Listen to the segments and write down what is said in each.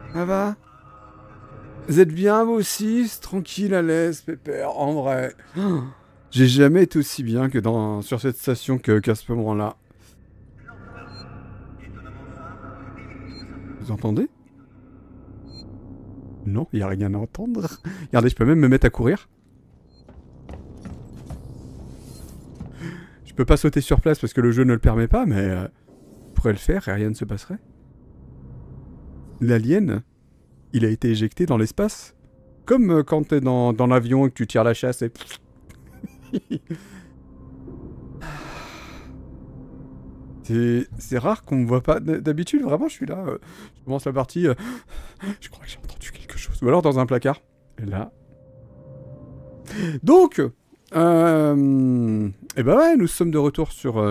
Ça va? Vous êtes bien, vous aussi? C'est tranquille, à l'aise, pépère, en vrai. Oh, j'ai jamais été aussi bien que sur cette station qu'à ce moment-là. Vous entendez? Non, il n'y a rien à entendre. Regardez, je peux même me mettre à courir. Je peux pas sauter sur place parce que le jeu ne le permet pas, mais je pourrais le faire et rien ne se passerait. L'alien, il a été éjecté dans l'espace. Comme quand t'es dans l'avion et que tu tires la chasse et... C'est rare qu'on me voit pas. D'habitude, vraiment, je suis là. Je commence la partie. Je crois que j'ai entendu quelque chose. Ou alors dans un placard. Et là. Donc, et ben ouais, nous sommes de retour sur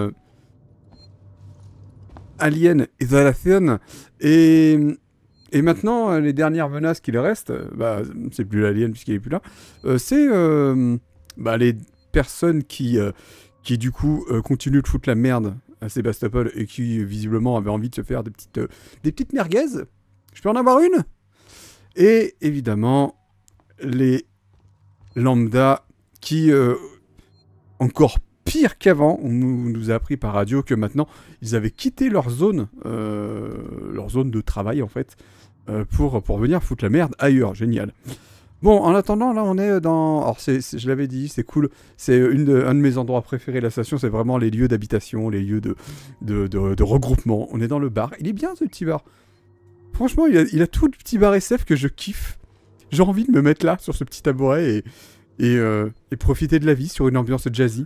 Alien Isolation. Et maintenant, les dernières menaces qui lui restent, bah, c'est plus l'alien puisqu'il est plus là, c'est bah, les personnes qui du coup, continuent de foutre la merde à Sébastopol et qui, visiblement, avaient envie de se faire des petites merguez. Je peux en avoir une? Et évidemment, les lambda qui, encore pire qu'avant, on nous a appris par radio que maintenant, ils avaient quitté leur zone de travail, en fait, pour venir foutre la merde ailleurs. Génial. Bon, en attendant, là, on est dans... Alors, je l'avais dit, c'est cool. C'est un de mes endroits préférés, la station. C'est vraiment les lieux d'habitation, les lieux de regroupement. On est dans le bar. Il est bien, ce petit bar. Franchement, il a tout le petit bar SF que je kiffe. J'ai envie de me mettre là, sur ce petit tabouret, et profiter de la vie sur une ambiance jazzy.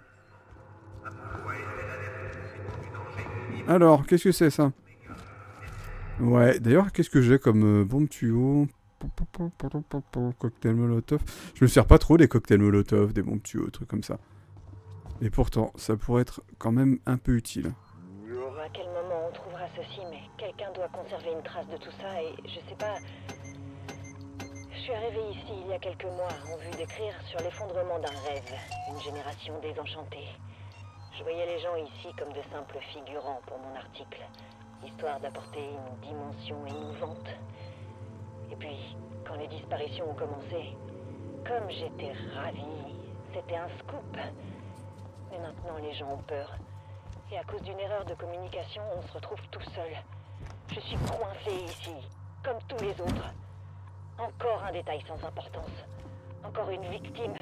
Alors, qu'est-ce que c'est, ça? Ouais, d'ailleurs, qu'est-ce que j'ai comme bombe tuyau? Cocktail molotov. Je me sers pas trop des cocktails molotov, des bombes tuyaux, trucs comme ça. Et pourtant, ça pourrait être quand même un peu utile. À quel moment on trouvera ceci, mais quelqu'un doit conserver une trace de tout ça et je sais pas... Je suis arrivée ici il y a quelques mois en vue d'écrire sur l'effondrement d'un rêve, une génération désenchantée. Je voyais les gens ici comme de simples figurants pour mon article, histoire d'apporter une dimension émouvante. Et puis, quand les disparitions ont commencé, comme j'étais ravie, c'était un scoop. Mais maintenant, les gens ont peur. Et à cause d'une erreur de communication, on se retrouve tout seul. Je suis coincée ici, comme tous les autres. Encore un détail sans importance. Encore une victime.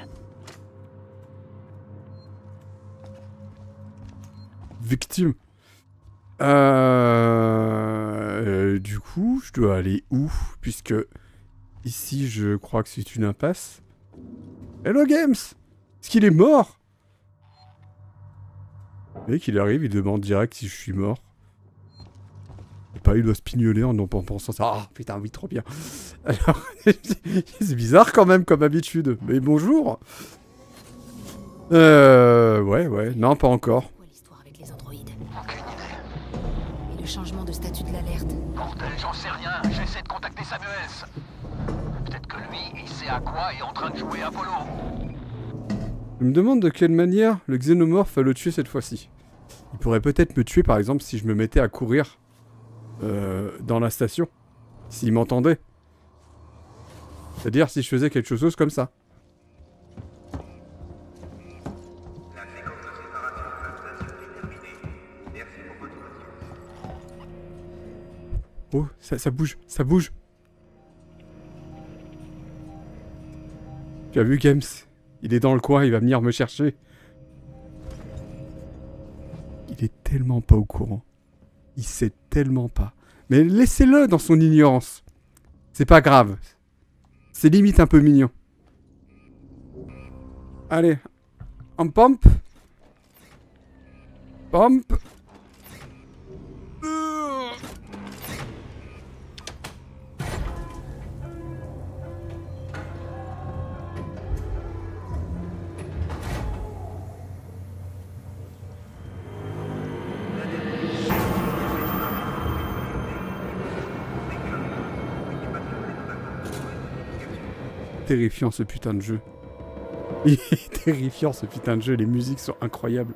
Victime. Du coup, je dois aller où? Puisque ici, je crois que c'est une impasse. Hello Games! Est-ce qu'il est mort? Le mec, il arrive, il demande direct si je suis mort. Et pas, il doit se pignoler en pensant ça. Ah, putain, oui, trop bien. Alors, c'est bizarre quand même, comme habitude. Mais bonjour! Ouais, non, pas encore. Pourquoi l'histoire avec les androïdes? Aucune idée. Et le changement de statut de l'alerte? Bordel, j'en sais rien. J'essaie de contacter Samuels. Peut-être que lui, il sait à quoi est en train de jouer Apollo. Je me demande de quelle manière le xénomorphe va le tuer cette fois-ci. Il pourrait peut-être me tuer, par exemple, si je me mettais à courir dans la station. S'il m'entendait. C'est-à-dire si je faisais quelque chose comme ça. Oh, ça bouge, ça bouge. Tu as vu, Games? Il est dans le coin, il va venir me chercher. Il est tellement pas au courant. Il sait tellement pas. Mais laissez-le dans son ignorance. C'est pas grave. C'est limite un peu mignon. Allez. On pompe. Pompe. Terrifiant ce putain de jeu. Il est terrifiant ce putain de jeu, les musiques sont incroyables.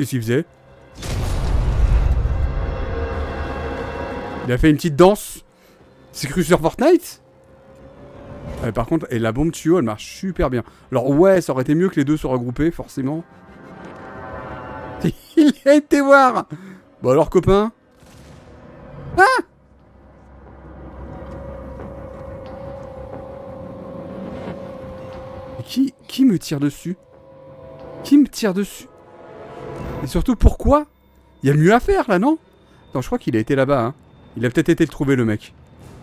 Qu'est-ce qu'il faisait? Il a fait une petite danse. C'est cru sur Fortnite? Par contre, et la bombe tuyau, elle marche super bien. Alors ouais, ça aurait été mieux que les deux soient regroupés, forcément. Il a été voir. Bon alors, copain. Ah! Qui me tire dessus? Qui me tire dessus? Et surtout, pourquoi? Il y a mieux à faire, là, non? Attends, je crois qu'il a été là-bas, hein. Il a peut-être été le trouver, le mec.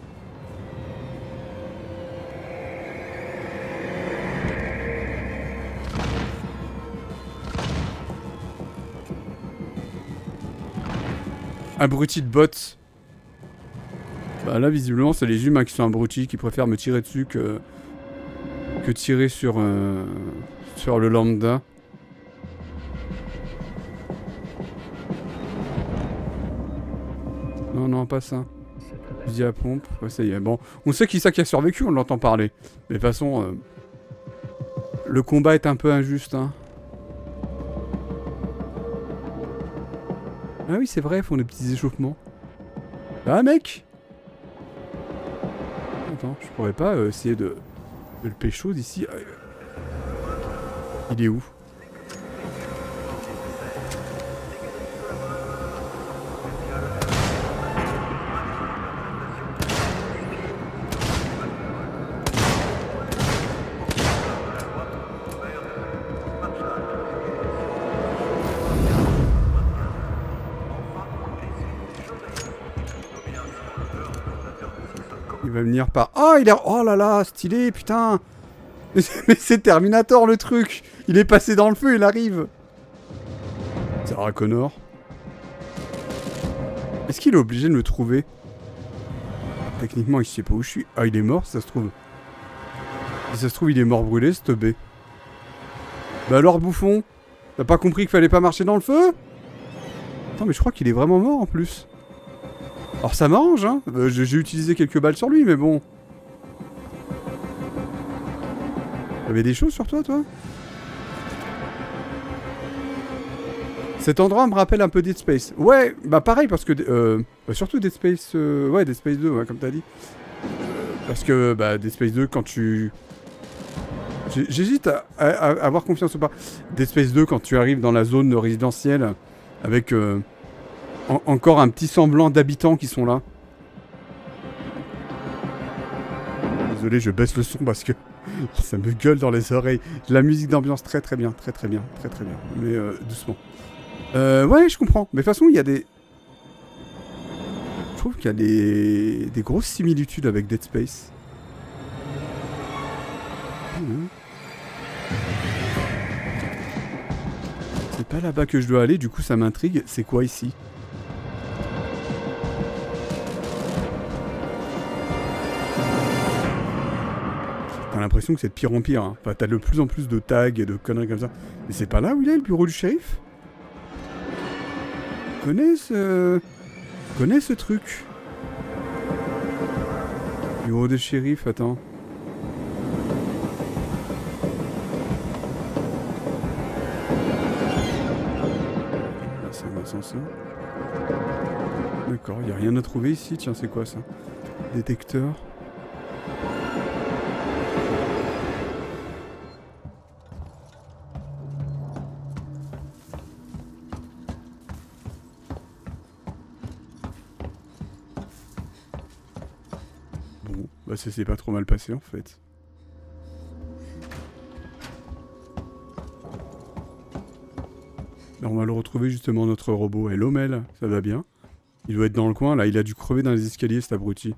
Abruti de bots. Bah là, visiblement, c'est les humains qui sont abrutis, qui préfèrent me tirer dessus que tirer sur le lambda. Non, non, pas ça. Fusil à pompe. Ouais, ça y est. Bon, on sait qui c'est qui a survécu, on l'entend parler. Mais de toute façon, le combat est un peu injuste, hein. Ah oui, c'est vrai, ils font des petits échauffements. Ah, mec! Attends, je pourrais pas essayer de le pécho d'ici. Il est où? Il va venir par... Oh, il est... Oh là là, stylé, putain. Mais c'est Terminator, le truc. Il est passé dans le feu, il arrive. Sarah Connor. Est-ce qu'il est obligé de me trouver? Techniquement, il sait pas où je suis. Ah, il est mort, ça se trouve. Si ça se trouve, il est mort brûlé, ce teubé. Bah alors, bouffon, t'as pas compris qu'il fallait pas marcher dans le feu? Attends, mais je crois qu'il est vraiment mort, en plus. Alors ça m'arrange, hein. J'ai utilisé quelques balles sur lui, mais bon. T'avais des choses sur toi, toi? Cet endroit me rappelle un peu Dead Space. Ouais, bah pareil, parce que... bah surtout Dead Space... ouais, Dead Space 2, ouais, comme t'as dit. Parce que, bah, Dead Space 2, quand tu... J'hésite à avoir confiance ou pas. Dead Space 2, quand tu arrives dans la zone résidentielle, avec... encore un petit semblant d'habitants qui sont là. Désolé, je baisse le son parce que ça me gueule dans les oreilles. La musique d'ambiance très très bien, très très bien, très très bien. Mais doucement. Ouais, je comprends. Mais de toute façon, il y a des... Je trouve qu'il y a des grosses similitudes avec Dead Space. C'est pas là-bas que je dois aller, du coup ça m'intrigue. C'est quoi ici? T'as l'impression que c'est de pire en pire. Hein. Enfin, t'as de plus en plus de tags et de conneries comme ça. Mais c'est pas là où il est, le bureau du shérif? Connais ce truc. Bureau du shérif, attends. Là, c'est un ascenseur. D'accord, il a rien à trouver ici. Tiens, c'est quoi ça? Détecteur. Bah ça s'est pas trop mal passé en fait. Là, on va le retrouver justement notre robot. Hello Mel, ça va bien? Il doit être dans le coin là, il a dû crever dans les escaliers cet abruti.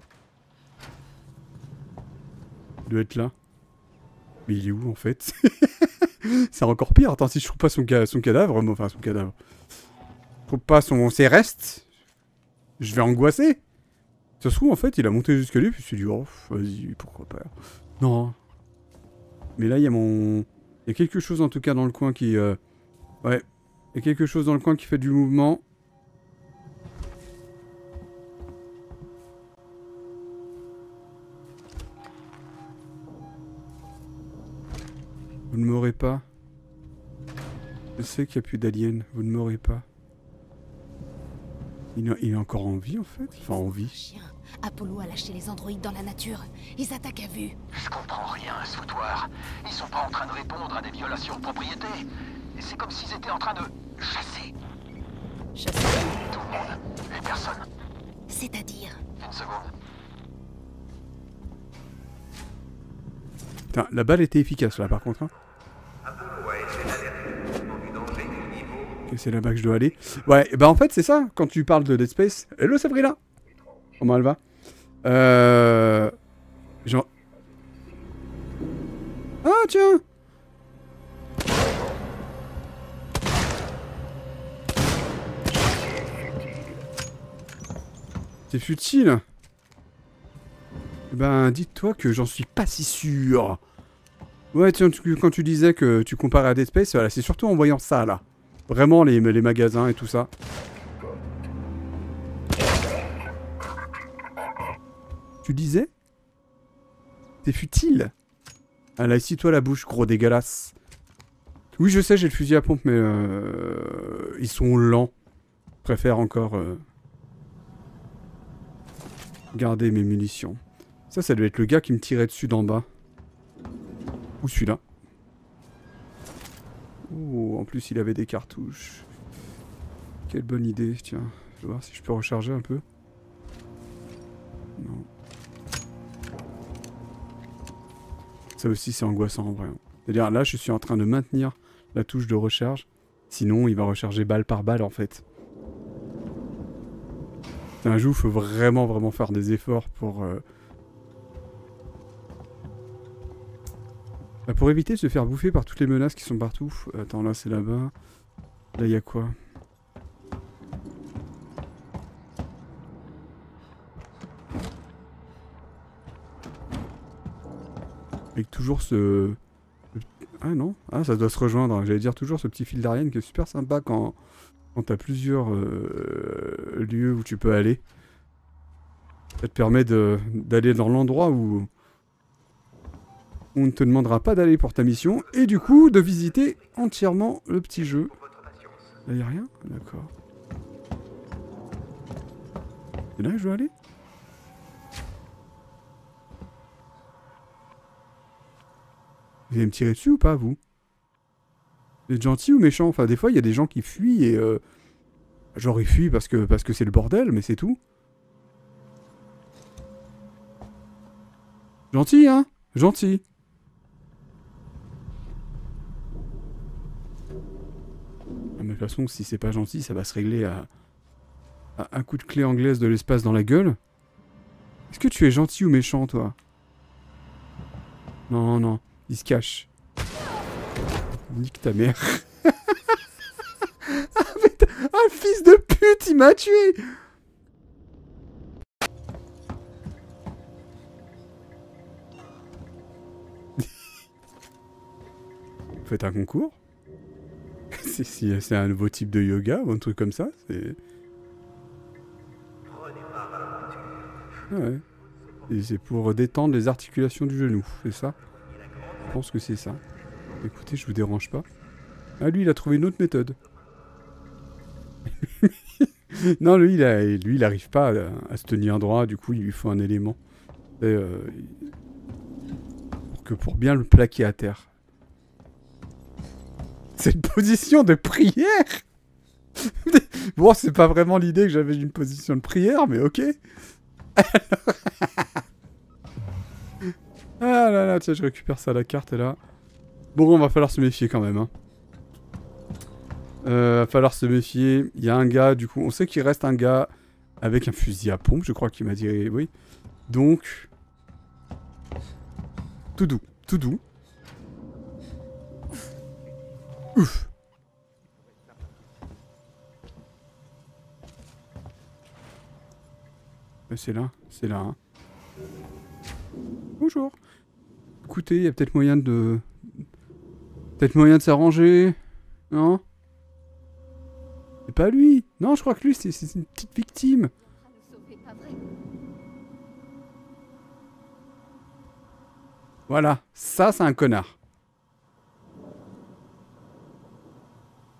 Il doit être là. Mais il est où en fait? C'est encore pire, attends si je trouve pas son cadavre, enfin son cadavre. Je trouve pas ses restes. Je vais angoisser. Ça se trouve, en fait, il a monté les escaliers, puis il s'est dit, oh, vas-y, pourquoi pas. Non. Mais là, il y a mon... Il y a quelque chose, en tout cas, dans le coin qui... Ouais. Il y a quelque chose dans le coin qui fait du mouvement. Vous ne m'aurez pas. Je sais qu'il n'y a plus d'aliens, vous ne m'aurez pas. Il est encore en vie en fait? Enfin en vie. Chien. Apollo a lâché les androïdes dans la nature. Ils attaquent à vue. Je comprends rien à ce foutoir. Ils sont pas en train de répondre à des violations de propriété. Et c'est comme s'ils étaient en train de chasser. Chasser. Tout le monde. Et personne. C'est-à-dire? Une seconde. Putain, la balle était efficace là par contre. Hein. Ok, c'est là-bas que je dois aller. Ouais, bah en fait c'est ça, quand tu parles de Dead Space. Hello Sabrina! Comment elle va? Genre... Ah tiens! C'est futile. Ben, dites-toi que j'en suis pas si sûr. Ouais, tiens, quand tu disais que tu comparais à Dead Space, voilà, c'est surtout en voyant ça, là. Vraiment, les magasins et tout ça. Tu disais? C'est futile. Ah là, ici-toi la bouche, gros dégueulasse. Oui, je sais, j'ai le fusil à pompe, mais ils sont lents. Je préfère encore garder mes munitions. Ça doit être le gars qui me tirait dessus d'en bas. Ou celui-là. Oh, en plus, il avait des cartouches. Quelle bonne idée, tiens. Je vais voir si je peux recharger un peu. Non. Ça aussi, c'est angoissant en vrai. C'est-à-dire, là, je suis en train de maintenir la touche de recharge. Sinon, il va recharger balle par balle, en fait. C'est un jeu où il faut vraiment faire des efforts pour... pour éviter de se faire bouffer par toutes les menaces qui sont partout. Attends, là, c'est là-bas. Là, il y a quoi? Avec toujours ce... Ah non? Ah, ça doit se rejoindre. J'allais dire toujours ce petit fil d'Ariane qui est super sympa quand t'as plusieurs lieux où tu peux aller. Ça te permet d'aller dans l'endroit où on ne te demandera pas d'aller pour ta mission. Et du coup, de visiter entièrement le petit jeu. Là, y a rien? D'accord. C'est là que je dois aller? Vous allez me tirer dessus ou pas, vous? Vous êtes gentil ou méchant? Enfin, des fois, il y a des gens qui fuient et... genre, ils fuient parce que c'est le bordel, mais c'est tout. Gentil, hein? Gentil. Mais de toute façon, si c'est pas gentil, ça va se régler à un coup de clé anglaise de l'espace dans la gueule. Est-ce que tu es gentil ou méchant, toi? Non, non. Il se cache. Nique ta mère. Ah, fils de pute, il m'a tué. Vous faites un concours? C'est un nouveau type de yoga ou un truc comme ça? C'est... Ouais. Et c'est pour détendre les articulations du genou, c'est ça? Je pense que c'est ça. Écoutez, je vous dérange pas. Ah, lui, il a trouvé une autre méthode. Non, lui, il arrive pas à se tenir droit, du coup, il lui faut un élément. Et, pour bien le plaquer à terre. C'est une position de prière. Bon, c'est pas vraiment l'idée que j'avais d'une position de prière, mais ok. Ah là là, tiens, je récupère ça, la carte est là. Bon, va falloir se méfier quand même. Hein. Va falloir se méfier. Il y a un gars, du coup, on sait qu'il reste un gars avec un fusil à pompe, je crois qu'il m'a dit oui. Donc... Tout doux, tout doux. Ouf. C'est là, hein. Bonjour. Écoutez, il y a peut-être moyen de... s'arranger. Non? C'est pas lui. Non, je crois que lui, c'est une petite victime. Voilà, ça, c'est un connard.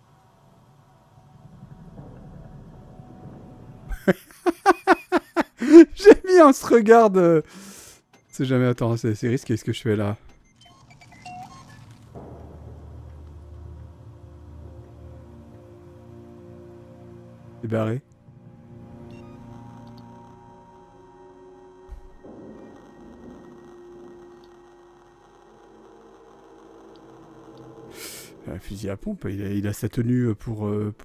on se regarde. C'est jamais... Attends, c'est risqué ce que je fais là. C'est barré. Un fusil à pompe, il a sa tenue pour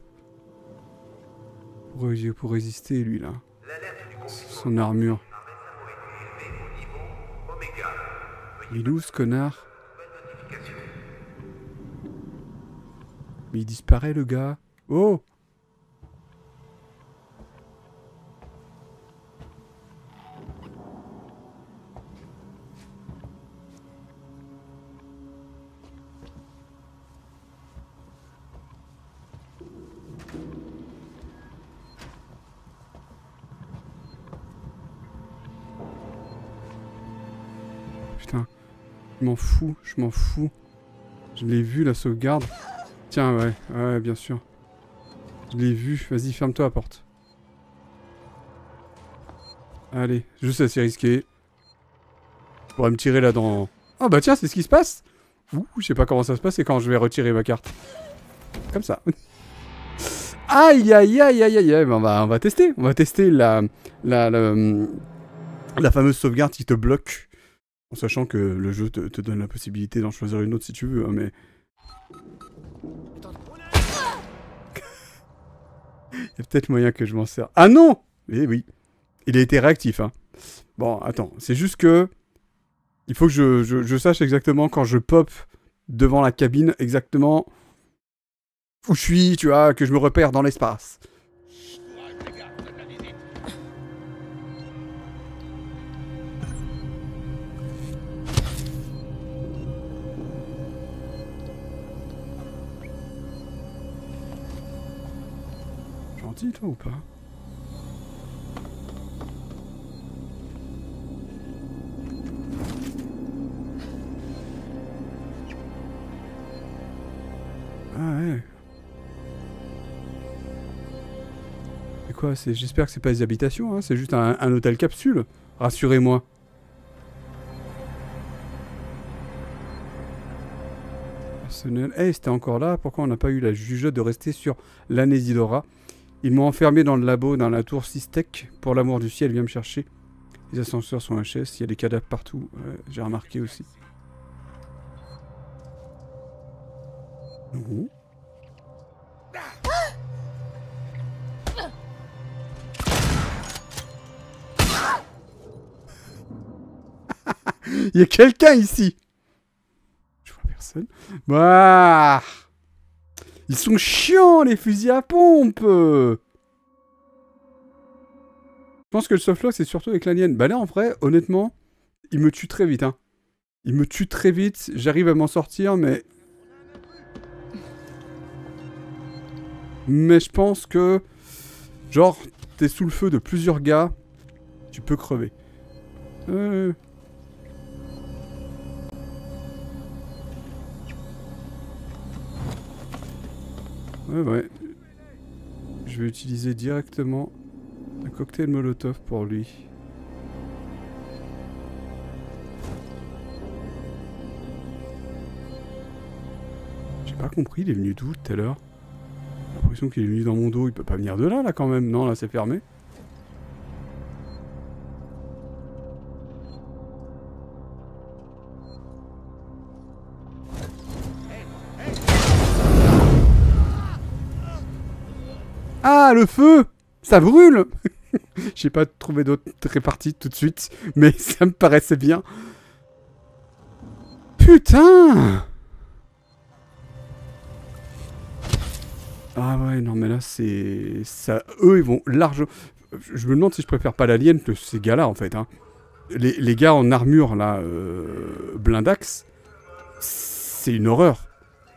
résister, lui, là. Son armure. Il est où, ce connard? Mais il disparaît, le gars. Oh! Putain, je m'en fous, je m'en fous. Je l'ai vu, la sauvegarde. Tiens, ouais, bien sûr. Je l'ai vu, vas-y, ferme-toi la porte. Allez, je sais, c'est risqué. Je pourrais me tirer là dans... Oh bah tiens, c'est ce qui se passe. Ouh, je sais pas comment ça se passe et quand je vais retirer ma carte. Comme ça. Aïe, aïe, aïe, aïe, aïe, aïe. On va tester. On va tester la fameuse sauvegarde qui te bloque. En sachant que le jeu te donne la possibilité d'en choisir une autre si tu veux, hein, mais... Il y a peut-être moyen que je m'en sers. Ah non! Eh oui. Il a été réactif, hein. Bon, attends. C'est juste que... Il faut que je sache exactement quand je pop devant la cabine, exactement où je suis, tu vois, que je me repère dans l'espace. Gentil, toi, ou pas? Ah ouais. C'est quoi? J'espère que c'est pas des habitations, hein. C'est juste un hôtel capsule. Rassurez-moi. Personnel. Eh, c'était encore là. Pourquoi on n'a pas eu la jugeote de rester sur l'Anésidora? Ils m'ont enfermé dans le labo, dans la tour Sistek. Pour l'amour du ciel, viens me chercher. Les ascenseurs sont HS, il y a des cadavres partout. Ouais, j'ai remarqué aussi. Non. Il y a quelqu'un ici. Je vois personne. Bah, ils sont chiants, les fusils à pompe. Je pense que le softlock, c'est surtout avec l'alien. Bah là, en vrai, honnêtement, il me tue très vite, hein. Il me tue très vite. J'arrive à m'en sortir, mais... Mais je pense que... Genre, t'es sous le feu de plusieurs gars. Tu peux crever. Ouais. Je vais utiliser directement un cocktail Molotov pour lui. J'ai pas compris, il est venu d'où tout à l'heure? J'ai l'impression qu'il est venu dans mon dos, il peut pas venir de là, là quand même. Non, là c'est fermé. Ah, le feu! Ça brûle! J'ai pas trouvé d'autres réparties tout de suite, mais ça me paraissait bien. Putain! Ah ouais, non mais là c'est... ça, eux ils vont largement... Je me demande si je préfère pas l'alien que ces gars-là en fait. Hein. Les gars en armure là, blindax, c'est une horreur.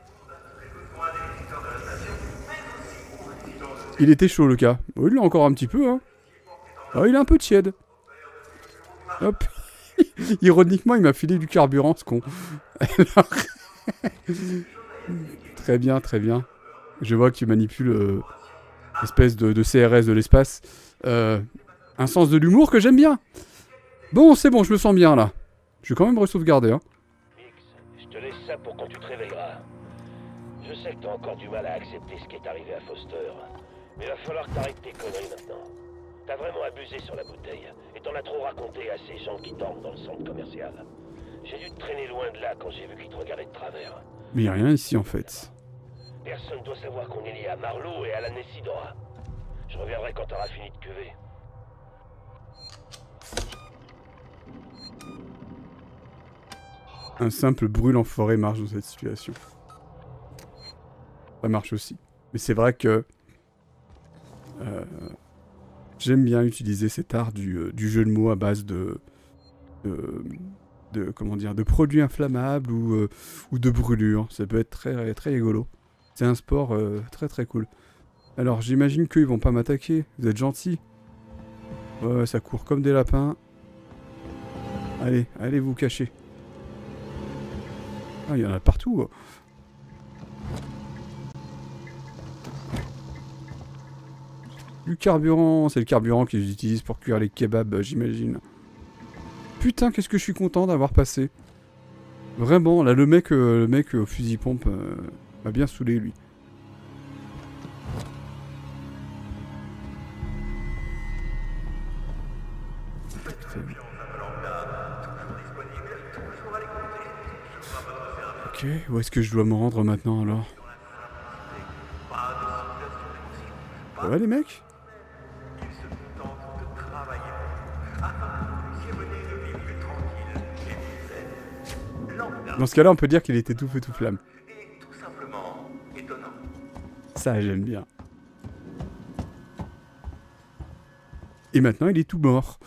Il était chaud le cas. Oh, il l'a encore un petit peu, hein. Oh, il est un peu tiède. Hop. Ironiquement, il m'a filé du carburant, ce con. Alors... Très bien, très bien. Je vois que tu manipules l'espèce de CRS de l'espace. Un sens de l'humour que j'aime bien. Bon, c'est bon, je me sens bien là. Je vais quand même re-sauvegarder. Hein. Mix, je te laisse ça pour quand tu te réveilleras. Je sais que t'as encore du mal à accepter ce qui est arrivé à Foster. Mais il va falloir que t'arrêtes tes conneries maintenant. T'as vraiment abusé sur la bouteille. Et t'en as trop raconté à ces gens qui dorment dans le centre commercial. J'ai dû te traîner loin de là quand j'ai vu qu'ils te regardaient de travers. Mais y a rien ici en fait. Personne doit savoir qu'on est lié à Marlowe et à la Nessidora. Je reviendrai quand t'auras fini de cuver. Un simple brûle en forêt marche dans cette situation. Ça marche aussi. Mais c'est vrai que... j'aime bien utiliser cet art du jeu de mots à base de comment dire, de produits inflammables ou de brûlures. Ça peut être très, très rigolo. C'est un sport très très cool. Alors j'imagine qu'ils vont pas m'attaquer. Vous êtes gentils. Ouais, ça court comme des lapins. Allez, allez vous cacher. Ah, il y en a partout. Du carburant, c'est le carburant qu'ils utilisent pour cuire les kebabs, j'imagine. Putain, qu'est-ce que je suis content d'avoir passé. Vraiment, là, le mec au fusil-pompe m'a bien saoulé, lui. Ok, où est-ce que je dois me rendre maintenant, alors? Ça va, les mecs? Dans ce cas-là, on peut dire qu'il était tout feu tout flamme. Ça, j'aime bien. Et maintenant, il est tout mort.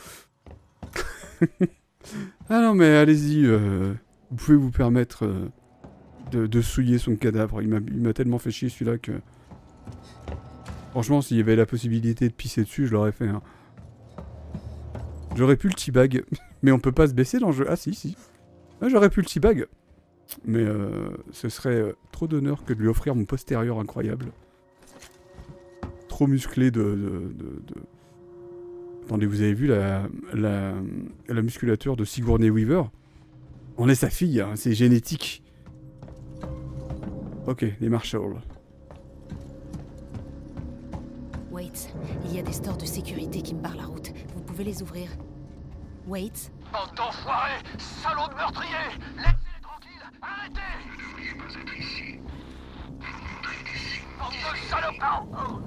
Ah non, mais allez-y. Vous pouvez vous permettre de souiller son cadavre. Il m'a tellement fait chier, celui-là, que... Franchement, s'il y avait la possibilité de pisser dessus, je l'aurais fait. Hein. J'aurais pu le teabag. Mais on peut pas se baisser dans le jeu. Ah si, si. Ah, j'aurais pu le teabag. Mais ce serait trop d'honneur que de lui offrir mon postérieur incroyable. Trop musclé Attendez, vous avez vu la musculature de Sigourney Weaver? On est sa fille, hein, c'est génétique. Ok, les Marshalls. Wait, il y a des stores de sécurité qui me barrent la route. Vous pouvez les ouvrir. Wait. Bande d'enfoirés, salauds de meurtriers! Laissez-les tranquilles! Arrêtez! Vous ne devriez pas être ici. Bande de salopards!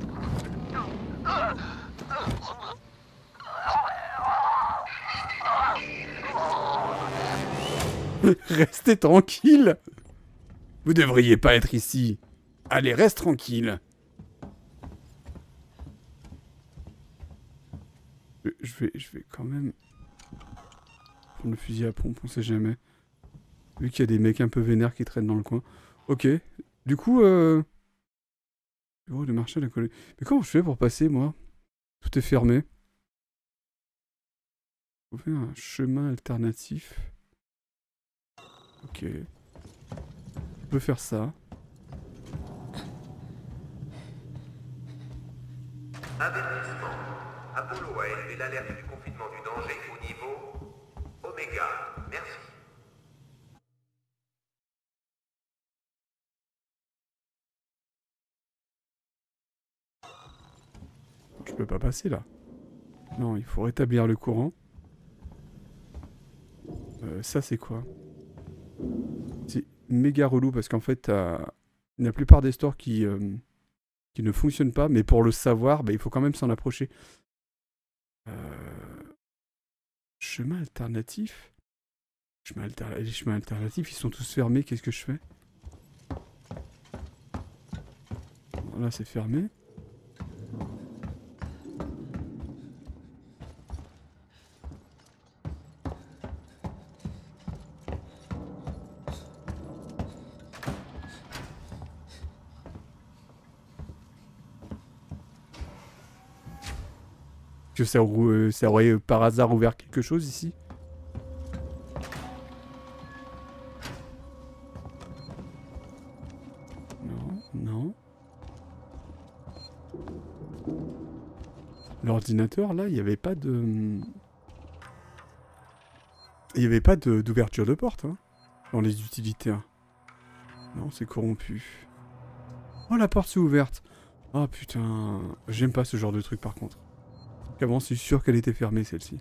Restez tranquille. Vous devriez pas être ici. Allez, reste tranquille. Je vais quand même prendre le fusil à pompe, on sait jamais. Vu qu'il y a des mecs un peu vénères qui traînent dans le coin. Ok. Du coup, oh, le marché a collé. Mais comment je fais pour passer, moi? Tout est fermé. Trouver un chemin alternatif. Ok. Je peux faire ça. Avertissement. Apollo a élevé l'alerte du confinement du danger au niveau Oméga. Merci. Je peux pas passer là. Non, il faut rétablir le courant. Ça c'est quoi? C'est méga relou parce qu'en fait, la plupart des stores qui ne fonctionnent pas, mais pour le savoir, bah, il faut quand même s'en approcher. Chemin alternatif? Les chemins alternatifs, ils sont tous fermés, qu'est-ce que je fais? Bon, là, c'est fermé. Que ça aurait par hasard ouvert quelque chose ici? Non, non. L'ordinateur, là, il n'y avait pas de... Il n'y avait pas d'ouverture de porte, hein, dans les utilitaires. Non, c'est corrompu. Oh, la porte s'est ouverte. Oh, putain. J'aime pas ce genre de truc, par contre. Qu'avant, c'est sûr qu'elle était fermée, celle-ci.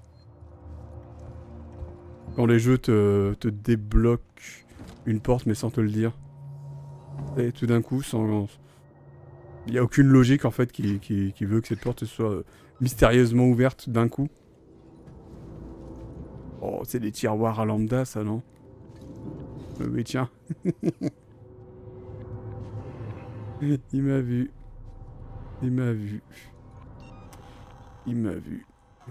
Quand les jeux te débloquent une porte, mais sans te le dire. Et tout d'un coup, sans... Il n'y a aucune logique, en fait, qui veut que cette porte soit mystérieusement ouverte d'un coup. Oh, c'est des tiroirs à lambda, ça, non? Mais tiens. Il m'a vu. Il m'a vu. Il m'a vu.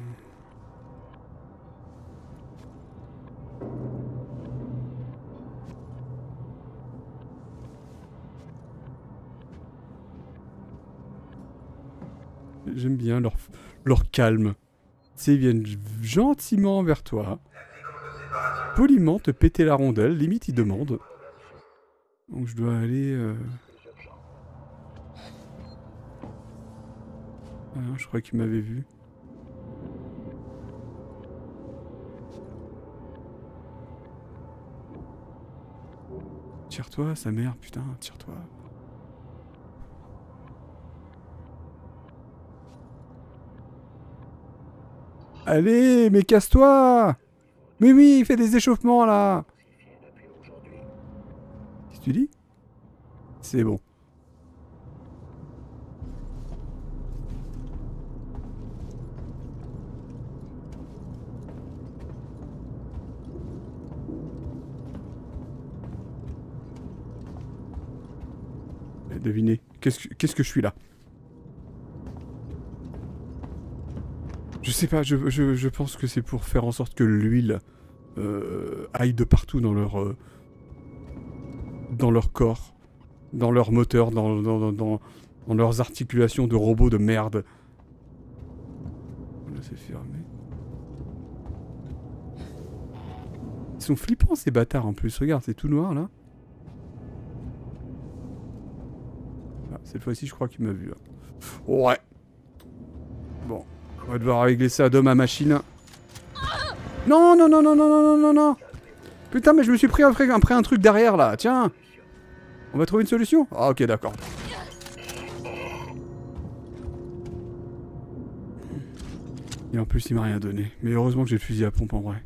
J'aime bien leur calme. Tu sais, ils viennent gentiment vers toi. Poliment te péter la rondelle. Limite, ils demandent. Donc je dois aller... Ah non, je crois qu'il m'avait vu. Tire-toi, sa mère, putain, tire-toi. Allez, mais casse-toi! Mais oui, il fait des échauffements, là! Qu'est-ce que tu dis? C'est bon. Devinez, qu'est-ce que je suis là? Je sais pas, je pense que c'est pour faire en sorte que l'huile aille de partout dans leur corps, dans leur moteur, dans leurs articulations de robots de merde. Là, c'est fermé. Ils sont flippants, ces bâtards, en plus. Regarde, c'est tout noir, là. Ah, cette fois-ci, je crois qu'il m'a vu, là. Ouais. Bon. On va devoir régler ça d'homme à machine. Non, non, non, non, non, non, non, non, non. Putain, mais je me suis pris après un truc derrière, là. Tiens. On va trouver une solution? Ah, ok, d'accord. Et en plus, il m'a rien donné. Mais heureusement que j'ai le fusil à pompe, en vrai.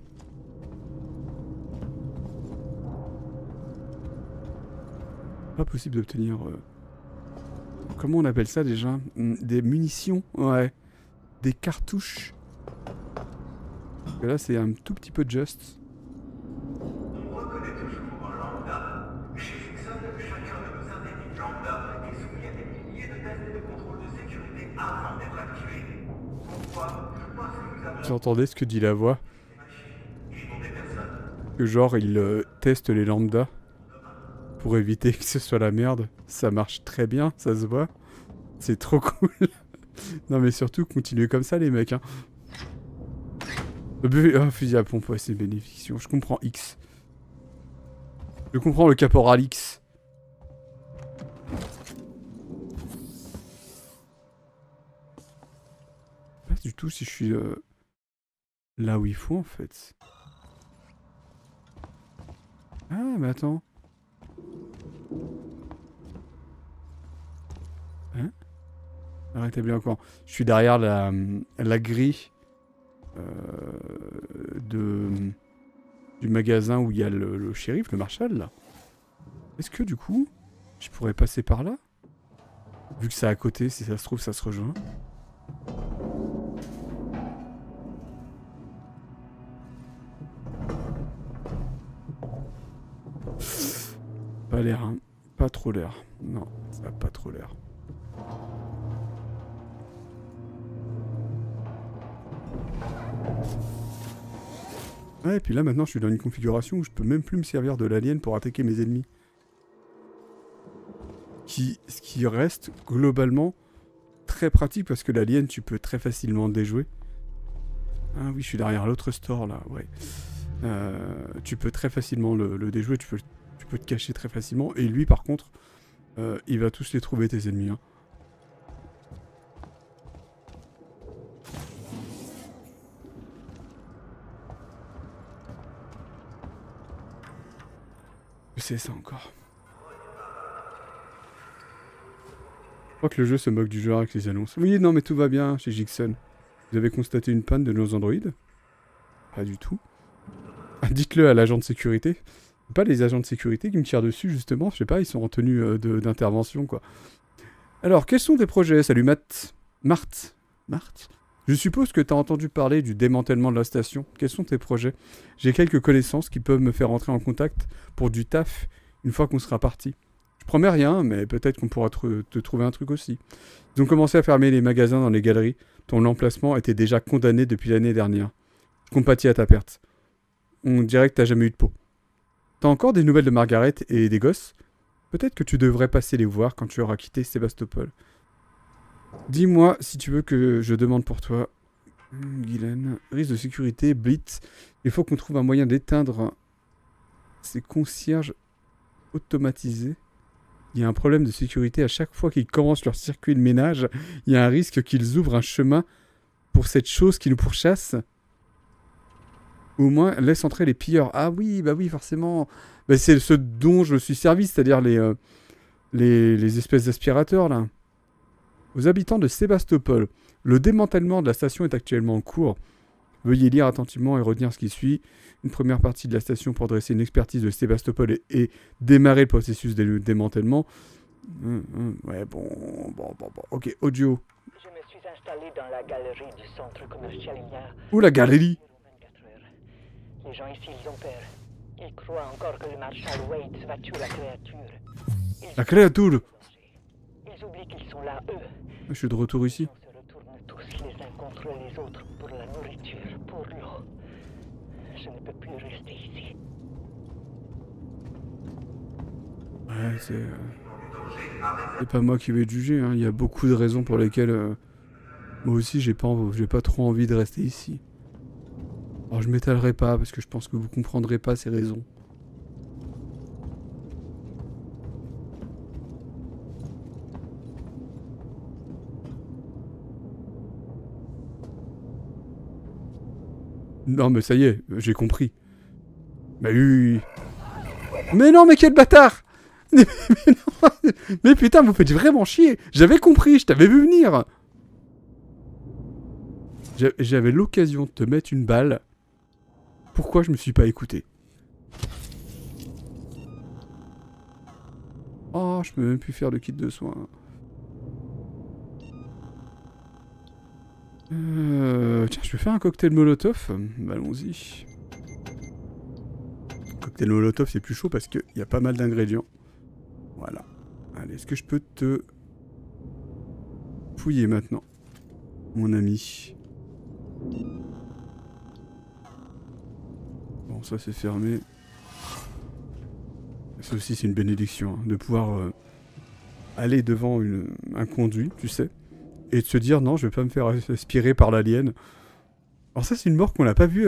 Pas possible d'obtenir... Comment on appelle ça, déjà? Des munitions? Ouais. Des cartouches. Parce que là, c'est un tout petit peu juste. On reconnaît toujours en lambda. Chez Dixon, chacun de nos individus lambda est soumis à des milliers de tests de contrôle de sécurité avant d'être activés. Pourquoi? Parce que nous avons... J'entendais ce que dit la voix. Que genre, il teste les lambdas pour éviter que ce soit la merde. Ça marche très bien, ça se voit. C'est trop cool. Non mais surtout, continuez comme ça les mecs. Hein. Un fusil à pompe, ouais, c'est bénéfiction. Je comprends X. Je comprends le caporal X. Pas du tout si je suis là où il faut en fait. Ah mais attends. Hein? Rétablir encore. Je suis derrière la grille du magasin où il y a le shérif, le marshal là. Est-ce que du coup, je pourrais passer par là? Vu que c'est à côté, si ça se trouve, ça se rejoint. Pas l'air, hein. Pas trop l'air. Non, ça a pas trop l'air. Ouais, et puis là maintenant je suis dans une configuration où je peux même plus me servir de l'alien pour attaquer mes ennemis. Ce qui reste globalement très pratique parce que l'alien tu peux très facilement le déjouer. Ah oui, je suis derrière l'autre store là, ouais. Tu peux très facilement le déjouer, tu peux te cacher très facilement. Et lui par contre, il va tous les trouver tes ennemis. Hein. C'est ça encore. Je crois que le jeu se moque du joueur avec les annonces. Oui, non, mais tout va bien chez Jigson. Vous avez constaté une panne de nos androïdes? Pas du tout. Ah, dites-le à l'agent de sécurité. C'est pas les agents de sécurité qui me tirent dessus, justement. Je sais pas, ils sont en tenue d'intervention, quoi. Alors, quels sont tes projets? Salut, Marthe. Je suppose que tu as entendu parler du démantèlement de la station. Quels sont tes projets? J'ai quelques connaissances qui peuvent me faire entrer en contact pour du taf une fois qu'on sera parti. Je promets rien, mais peut-être qu'on pourra te trouver un truc aussi. Ils ont commencé à fermer les magasins dans les galeries. Ton emplacement était déjà condamné depuis l'année dernière. Je compatis à ta perte. On dirait que t'as jamais eu de peau. T'as encore des nouvelles de Margaret et des gosses? Peut-être que tu devrais passer les voir quand tu auras quitté Sébastopol. Dis-moi si tu veux que je demande pour toi. Guylaine. Risque de sécurité, Blitz. Il faut qu'on trouve un moyen d'éteindre ces concierges automatisés. Il y a un problème de sécurité à chaque fois qu'ils commencent leur circuit de ménage. Il y a un risque qu'ils ouvrent un chemin pour cette chose qui nous pourchasse. Ou au moins, laisse entrer les pilleurs. Ah oui, bah oui, forcément. Bah, c'est ce dont je suis servi, c'est-à-dire les espèces d'aspirateurs, là. Aux habitants de Sébastopol, le démantèlement de la station est actuellement en cours. Veuillez lire attentivement et retenir ce qui suit. Une première partie de la station pour dresser une expertise de Sébastopol et démarrer le processus de démantèlement. Ouais, bon. Ok, audio. Je me suis installé dans la galerie du centre commercial il y a... Où la galerie? 24 heures. Les gens ici, ils ont peur. Ils croient encore que le marshal Waits va tuer la créature. La créature? Ils oublient qu'ils sont là, eux. Je suis de retour ici. On se retourne tous les uns contre les autres pour la nourriture, pour l'eau. Je ne peux plus rester ici. Ouais, c'est pas moi qui vais te juger, hein. Il y a beaucoup de raisons pour lesquelles moi aussi j'ai pas trop envie de rester ici. Alors je m'étalerai pas parce que je pense que vous comprendrez pas ces raisons. Non mais ça y est, j'ai compris. Bah oui. Mais non, mais quel bâtard! Mais putain, vous faites vraiment chier! J'avais compris, je t'avais vu venir! J'avais l'occasion de te mettre une balle. Pourquoi je me suis pas écouté? Oh, je peux même plus faire de kit de soins. Tiens, je vais faire un cocktail Molotov. Bah, allons-y. Cocktail Molotov, c'est plus chaud parce qu'il y a pas mal d'ingrédients. Voilà. Allez, est-ce que je peux te fouiller maintenant, mon ami? Bon, ça c'est fermé. Ça aussi, c'est une bénédiction, hein, de pouvoir aller devant un conduit, tu sais. Et de se dire, non, je vais pas me faire aspirer par l'alien. Alors ça, c'est une mort qu'on n'a pas vue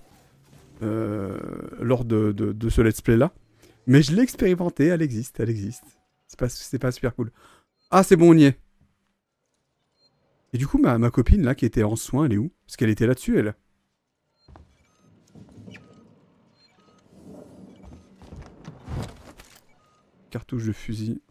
lors de ce let's play là. Mais je l'ai expérimentée, elle existe. C'est pas super cool. Ah, c'est bon, on y est. Et du coup, ma copine là, qui était en soins, elle est où? Parce qu'elle était là-dessus, elle. Cartouche de fusil.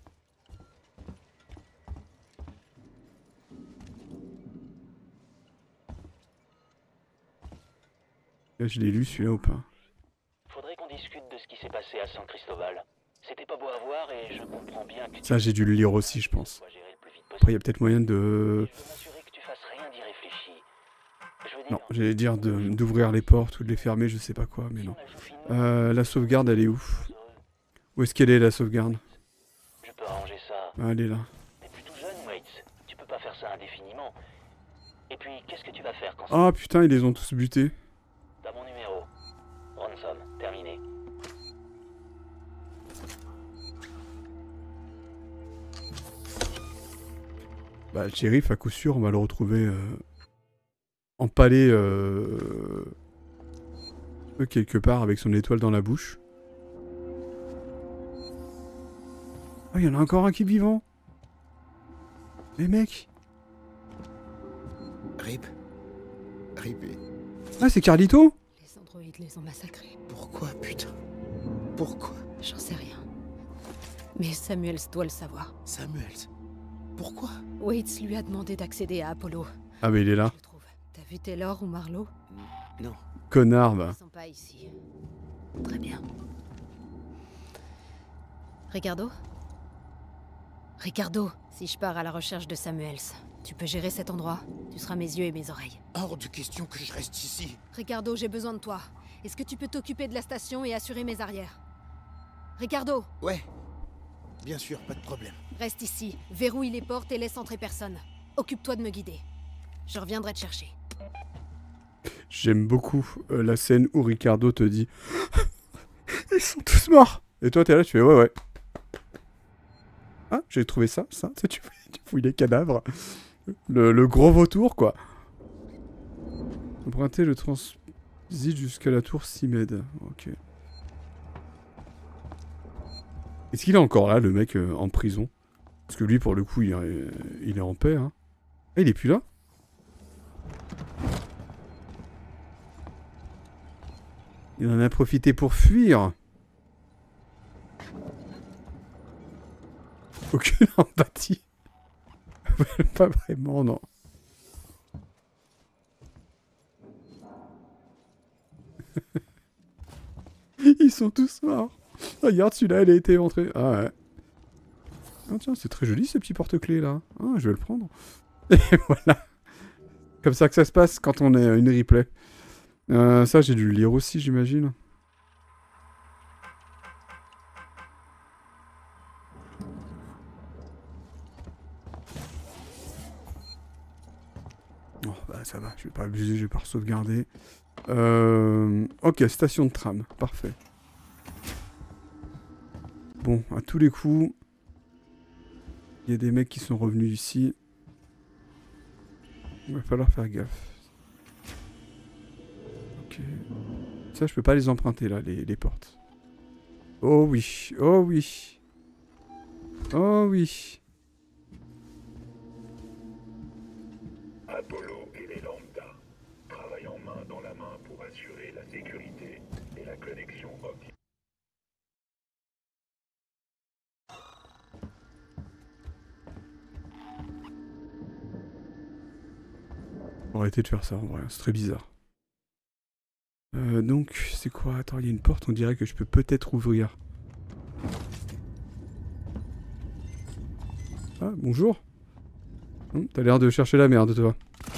Là, je l'ai lu celui-là ou pas? Faudrait qu'on discute de ce qui s'est passé à San Cristobal. C'était pas beau à voir et je comprends bien que... Ça, j'ai dû le lire aussi, je pense. Après, il y a peut-être moyen de... Je veux m'assurer que tu fasses rien d'irréfléchi. Non, j'allais dire d'ouvrir les portes ou de les fermer, je sais pas quoi, mais non. La sauvegarde, elle est où? Où est-ce qu'elle est, la sauvegarde? Je peux arranger ça. Ah, elle est là. T'es plutôt jeune, Waits. Tu peux pas faire ça indéfiniment. Et puis, qu'est-ce que tu vas faire quand... Ah, putain, ils les ont tous butés. T'as mon numéro. Ransom, terminé. Bah, le shérif, à coup sûr, on va le retrouver empalé quelque part avec son étoile dans la bouche. Ah, il y en a encore un qui est vivant. Les mecs. Rip. Ah, c'est Carlito. Les androïdes les ont massacrés. Pourquoi, putain? Pourquoi? J'en sais rien. Mais Samuels doit le savoir. Samuels? Pourquoi? Waits lui a demandé d'accéder à Apollo. Ah mais il est là. Je trouve. T'as vu Taylor ou Marlowe? Non. Connard, va. Ils sont pas ici. Très bien. Ricardo? Ricardo, si je pars à la recherche de Samuels, tu peux gérer cet endroit? Tu seras mes yeux et mes oreilles. Hors de question que je reste ici. Ricardo, j'ai besoin de toi. Est-ce que tu peux t'occuper de la station et assurer mes arrières? Ricardo, Ouais. Bien sûr, pas de problème. reste ici, verrouille les portes et laisse entrer personne. Occupe-toi de me guider. Je reviendrai te chercher. J'aime beaucoup la scène où Ricardo te dit ils sont tous morts. Et toi, t'es là, tu fais ouais. Ah, j'ai trouvé ça. Tu fouilles les cadavres. Le gros vautour, quoi. Emprunter le transit jusqu'à la tour Simed. Ok. Est-ce qu'il est encore là, le mec en prison? Parce que lui, pour le coup, il est en paix. Hein. Ah, il est plus là? Il en a profité pour fuir. Aucune empathie. Pas vraiment, non. Ils sont tous morts. Regarde, celui-là, il a été entré. Ah ouais. Ah tiens, c'est très joli ce petit porte-clés là. Ah, je vais le prendre. Et voilà. Comme ça que ça se passe quand on est une replay. Ça, j'ai dû le lire aussi, j'imagine. Oh, bah ça va, je vais pas abuser, je vais pas sauvegarder. Ok, station de tram, parfait. Bon, à tous les coups, il y a des mecs qui sont revenus ici. Il va falloir faire gaffe. Ok. Ça, je peux pas les emprunter, là, les portes. Oh oui, oh oui. Oh oui. Apollo et les lambda travaillent main dans la main pour assurer la sécurité et la connexion optique. Arrêtez de faire ça en vrai, c'est très bizarre. Donc, c'est quoi? Attends, il y a une porte, on dirait que je peux peut-être ouvrir. Ah, bonjour. T'as l'air de chercher la merde, toi.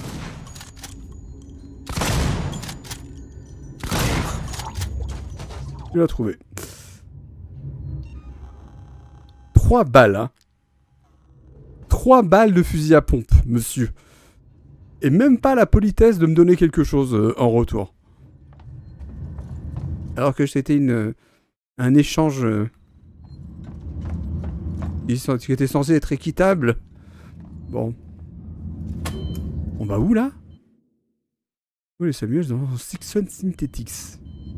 Tu l'as trouvé. 3 balles, hein. 3 balles de fusil à pompe, monsieur. Et même pas la politesse de me donner quelque chose en retour. Alors que c'était un échange qui était censé être équitable. Bon. On va où là? Où les Samuels dans Sixon Synthetics?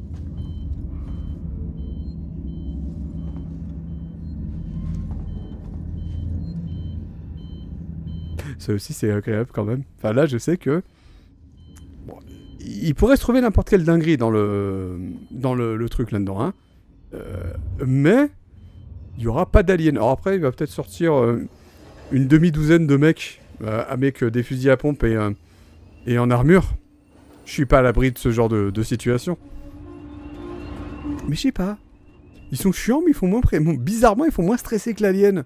Ça aussi c'est agréable quand même. Enfin là je sais que... Bon, il pourrait se trouver n'importe quelle dinguerie dans le truc là-dedans. Hein. Mais il n'y aura pas d'alien. Alors après il va peut-être sortir une demi-douzaine de mecs avec des fusils à pompe et en armure. Je suis pas à l'abri de ce genre de situation. Mais je sais pas. Ils sont chiants mais ils font moins... Bizarrement ils font moins stresser que l'alien.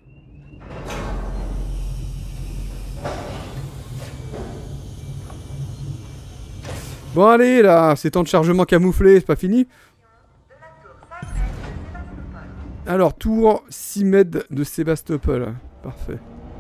Bon allez là, c'est temps de chargement camouflé, c'est pas fini? Alors, tour Simed de Sébastopol. Parfait.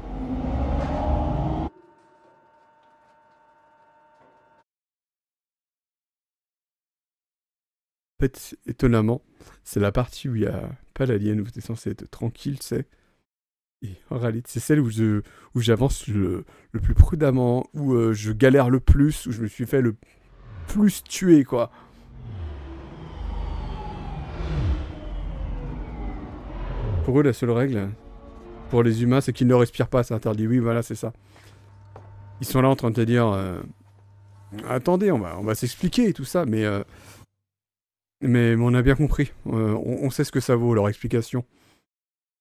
En fait, étonnamment, c'est la partie où il n'y a pas l'alien, où tu es censé être tranquille, tu sais. Et en réalité, c'est celle où j'avance le plus prudemment, où je galère le plus, où je me suis fait le plus tuer, quoi. Pour eux, la seule règle, pour les humains, c'est qu'ils ne respirent pas, c'est interdit. Oui, voilà, c'est ça. Ils sont là en train de te dire... attendez, on va s'expliquer et tout ça, mais on a bien compris. On sait ce que ça vaut, leur explication.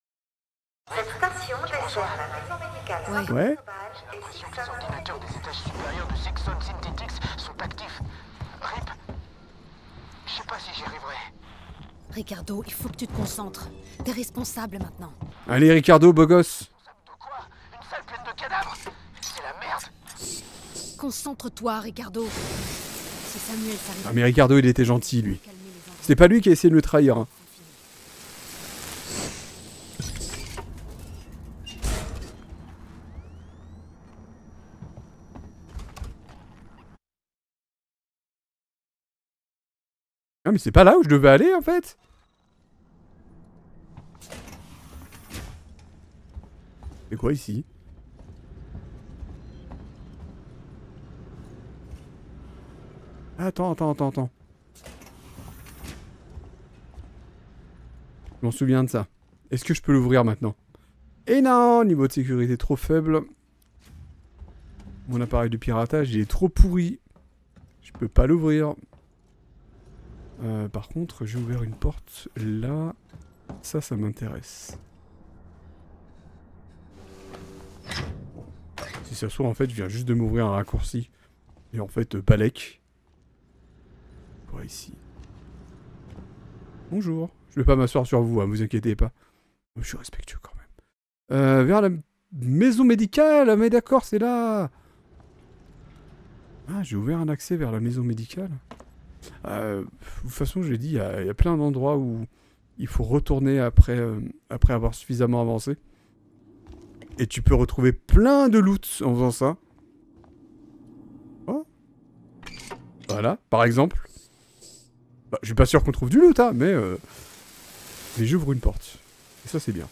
Ouais. Ouais. J'ai l'impression que les ordinateurs des étages supérieurs de Sexton Synthetics sont actifs. Rip, je sais pas si j'y arriverai. Ricardo, il faut que tu te concentres. T'es responsable maintenant. Allez, Ricardo, beau gosse. De quoi? Une salle pleine de cadavres? C'est la merde. Concentre-toi, Ricardo. Si Samuel s'arrive... Ah, mais Ricardo, il était gentil, lui. Calmer les enfants. C'était pas lui qui a essayé de le trahir. Hein. Ah, mais c'est pas là où je devais aller, en fait. C'est quoi, ici? Attends. Je m'en souviens de ça. Est-ce que je peux l'ouvrir maintenant? Et non, niveau de sécurité trop faible. Mon appareil de piratage, il est trop pourri. Je peux pas l'ouvrir. Par contre, j'ai ouvert une porte là. Ça m'intéresse. Si ça se trouve, en fait, je viens juste de m'ouvrir un raccourci. Et en fait, Balek. Pour ici. Bonjour. Je vais pas m'asseoir sur vous, hein, vous inquiétez pas. Je suis respectueux quand même. Vers la maison médicale. Mais d'accord, c'est là. Ah, j'ai ouvert un accès vers la maison médicale. De toute façon, je l'ai dit, il y a plein d'endroits où il faut retourner après avoir suffisamment avancé. Et tu peux retrouver plein de loot en faisant ça. Oh. Voilà, par exemple. Bah, je suis pas sûr qu'on trouve du loot, hein, mais j'ouvre une porte. Et ça, c'est bien.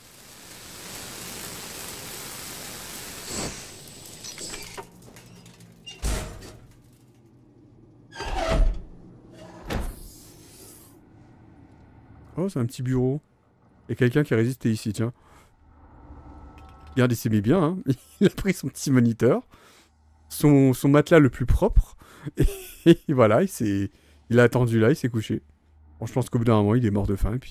Oh, c'est un petit bureau. Il y a quelqu'un qui a résisté ici, tiens. Regarde, il s'est mis bien, hein. Il a pris son petit moniteur. Son matelas le plus propre. Et voilà, il a attendu là, il s'est couché. Bon, je pense qu'au bout d'un moment, il est mort de faim.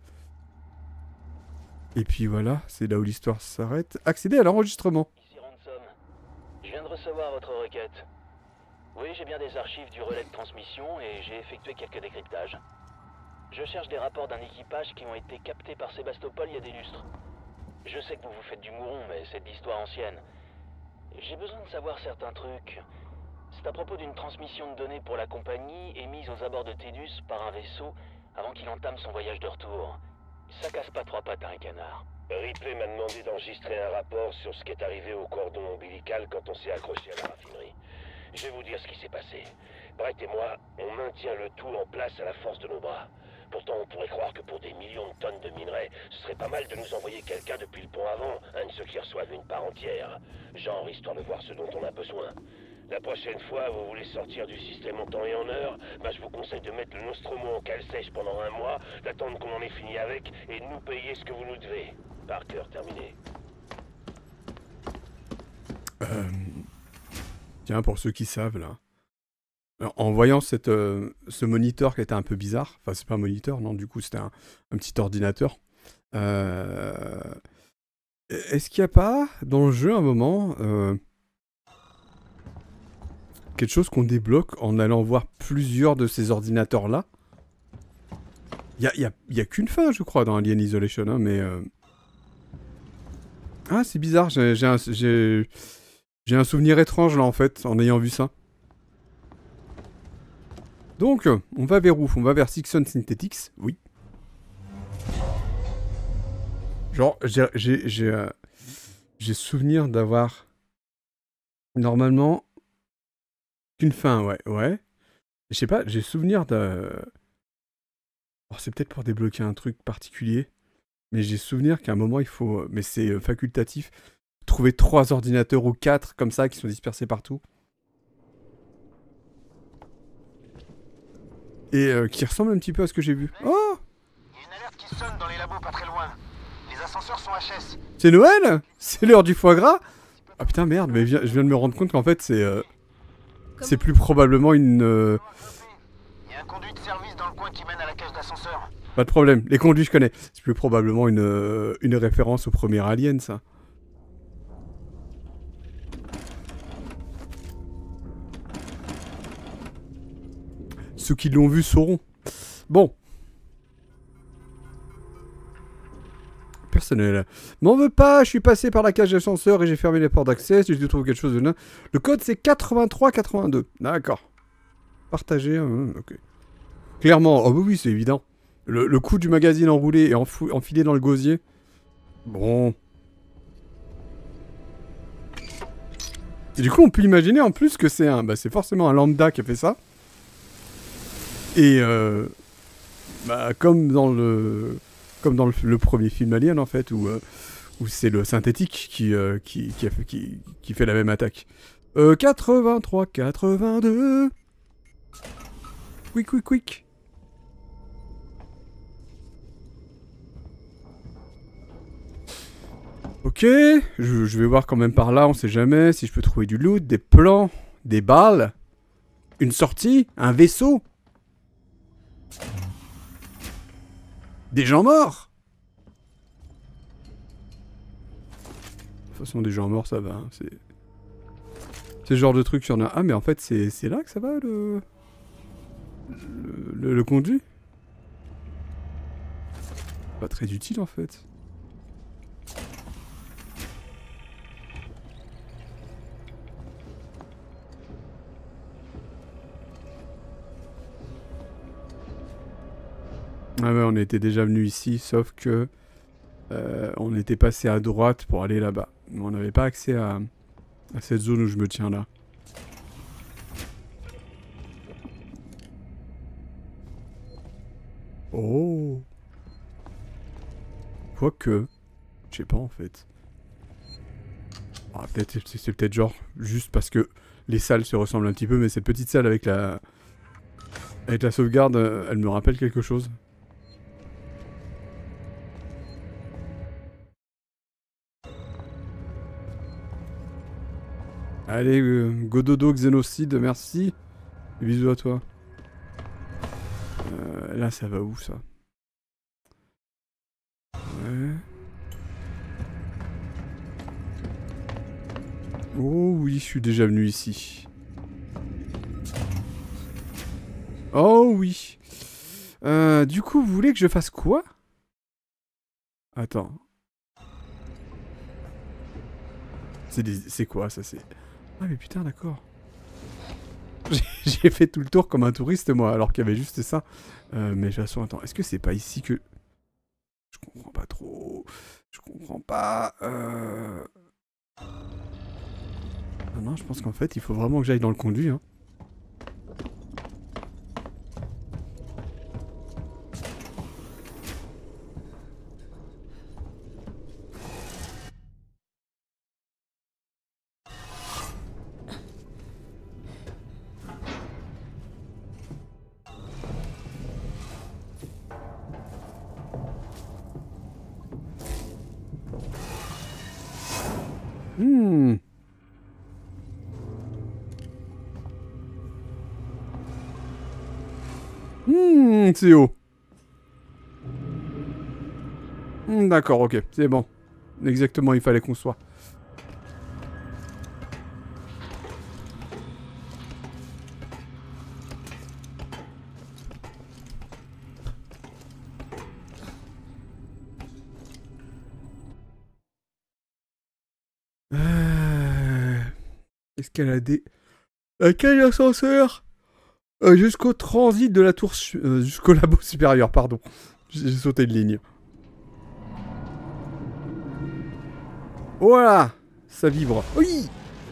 Et puis voilà, c'est là où l'histoire s'arrête. Accéder à l'enregistrement. Ici Ransom. Je viens de recevoir votre requête. Oui, j'ai bien des archives du relais de transmission et j'ai effectué quelques décryptages. Je cherche des rapports d'un équipage qui ont été captés par Sébastopol il y a des lustres. Je sais que vous vous faites du mouron, mais c'est de l'histoire ancienne. J'ai besoin de savoir certains trucs. C'est à propos d'une transmission de données pour la compagnie émise aux abords de Tédus par un vaisseau avant qu'il entame son voyage de retour. Ça casse pas trois pattes à un canard. Ripley m'a demandé d'enregistrer un rapport sur ce qui est arrivé au cordon ombilical quand on s'est accroché à la raffinerie. Je vais vous dire ce qui s'est passé. Brett et moi, on maintient le tout en place à la force de nos bras. Pourtant, on pourrait croire que pour des millions de tonnes de minerais, ce serait pas mal de nous envoyer quelqu'un depuis le pont avant, un de ceux qui reçoivent une part entière. Genre, histoire de voir ce dont on a besoin. La prochaine fois, vous voulez sortir du système en temps et en heure, bah je vous conseille de mettre le Nostromo en cale sèche pendant un mois, d'attendre qu'on en ait fini avec, et de nous payer ce que vous nous devez. Parker, terminé. Tiens, pour ceux qui savent, là. Alors, en voyant ce moniteur qui était un peu bizarre, enfin c'est pas un moniteur, non, du coup c'était un petit ordinateur. Est-ce qu'il n'y a pas dans le jeu un moment quelque chose qu'on débloque en allant voir plusieurs de ces ordinateurs-là? Il y a qu'une fin, je crois, dans Alien Isolation, hein, mais... Ah, c'est bizarre, j'ai un souvenir étrange, là, en fait, en ayant vu ça. Donc, on va vers où? On va vers Sexton Synthetics, oui. Genre, j'ai souvenir d'avoir... Normalement... Qu'une fin, ouais. Je sais pas, j'ai souvenir de... Oh, c'est peut-être pour débloquer un truc particulier. Mais j'ai souvenir qu'à un moment, il faut... Mais c'est facultatif. Trouver 3 ordinateurs ou 4, comme ça, qui sont dispersés partout. Et qui ressemble un petit peu à ce que j'ai vu. Oh! Il y a une alerte qui sonne dans les labos pas très loin. Les ascenseurs sont HS. C'est Noël? C'est l'heure du foie gras? Ah putain, merde, mais je viens de me rendre compte qu'en fait, c'est plus probablement une... Il y a un conduit de service dans le coin qui mène à la cage d'ascenseur. Pas de problème, les conduits je connais. C'est plus probablement une référence au premier Alien, ça. ceux qui l'ont vu sauront. Bon. Personne n'est là. M'en veux pas, je suis passé par la cage d'ascenseur et j'ai fermé les portes d'accès. Si je trouve quelque chose de neuf. Le code c'est 8382. D'accord. Partagé. Ok. Clairement. Oh oui, c'est évident. Le coup du magazine enroulé et enfilé dans le gosier. Bon. Et du coup, on peut imaginer en plus que c'est c'est forcément un lambda qui a fait ça. Et comme dans le premier film Alien en fait, où c'est le synthétique qui fait la même attaque. 83, 82. Quick. Ok, je vais voir quand même par là, on sait jamais si je peux trouver du loot, des plans, des balles, une sortie, un vaisseau. Des gens morts. De toute façon, des gens morts, ça va. Hein, c'est ce genre de truc, il y en a. Ah, mais en fait, c'est là que ça va, le conduit. Pas très utile, en fait. Ah ouais, on était déjà venu ici, sauf que on était passé à droite pour aller là-bas. On n'avait pas accès à cette zone où je me tiens là. Oh. Quoique, je sais pas en fait. Ah, c'est peut-être genre juste parce que les salles se ressemblent un petit peu, mais cette petite salle avec la sauvegarde, elle me rappelle quelque chose. Allez, Gododo Xénocide, merci. Bisous à toi. Là, ça va où, ça? Ouais. Oh oui, je suis déjà venu ici. Oh oui. Du coup, vous voulez que je fasse quoi? Attends. C'est quoi, ça? C'est... Ah mais putain, d'accord. J'ai fait tout le tour comme un touriste, moi, alors qu'il y avait juste ça. Mais de toute façon, attends, est-ce que c'est pas ici que... Je comprends pas trop... Je comprends pas... Non, je pense qu'en fait, il faut vraiment que j'aille dans le conduit, hein. C'est haut. D'accord, ok, c'est bon. Exactement, il fallait qu'on soit. Escalader. Quel ascenseur jusqu'au transit de la tour... jusqu'au labo supérieur, pardon. J'ai sauté une ligne. Voilà. Ça vibre. Oui.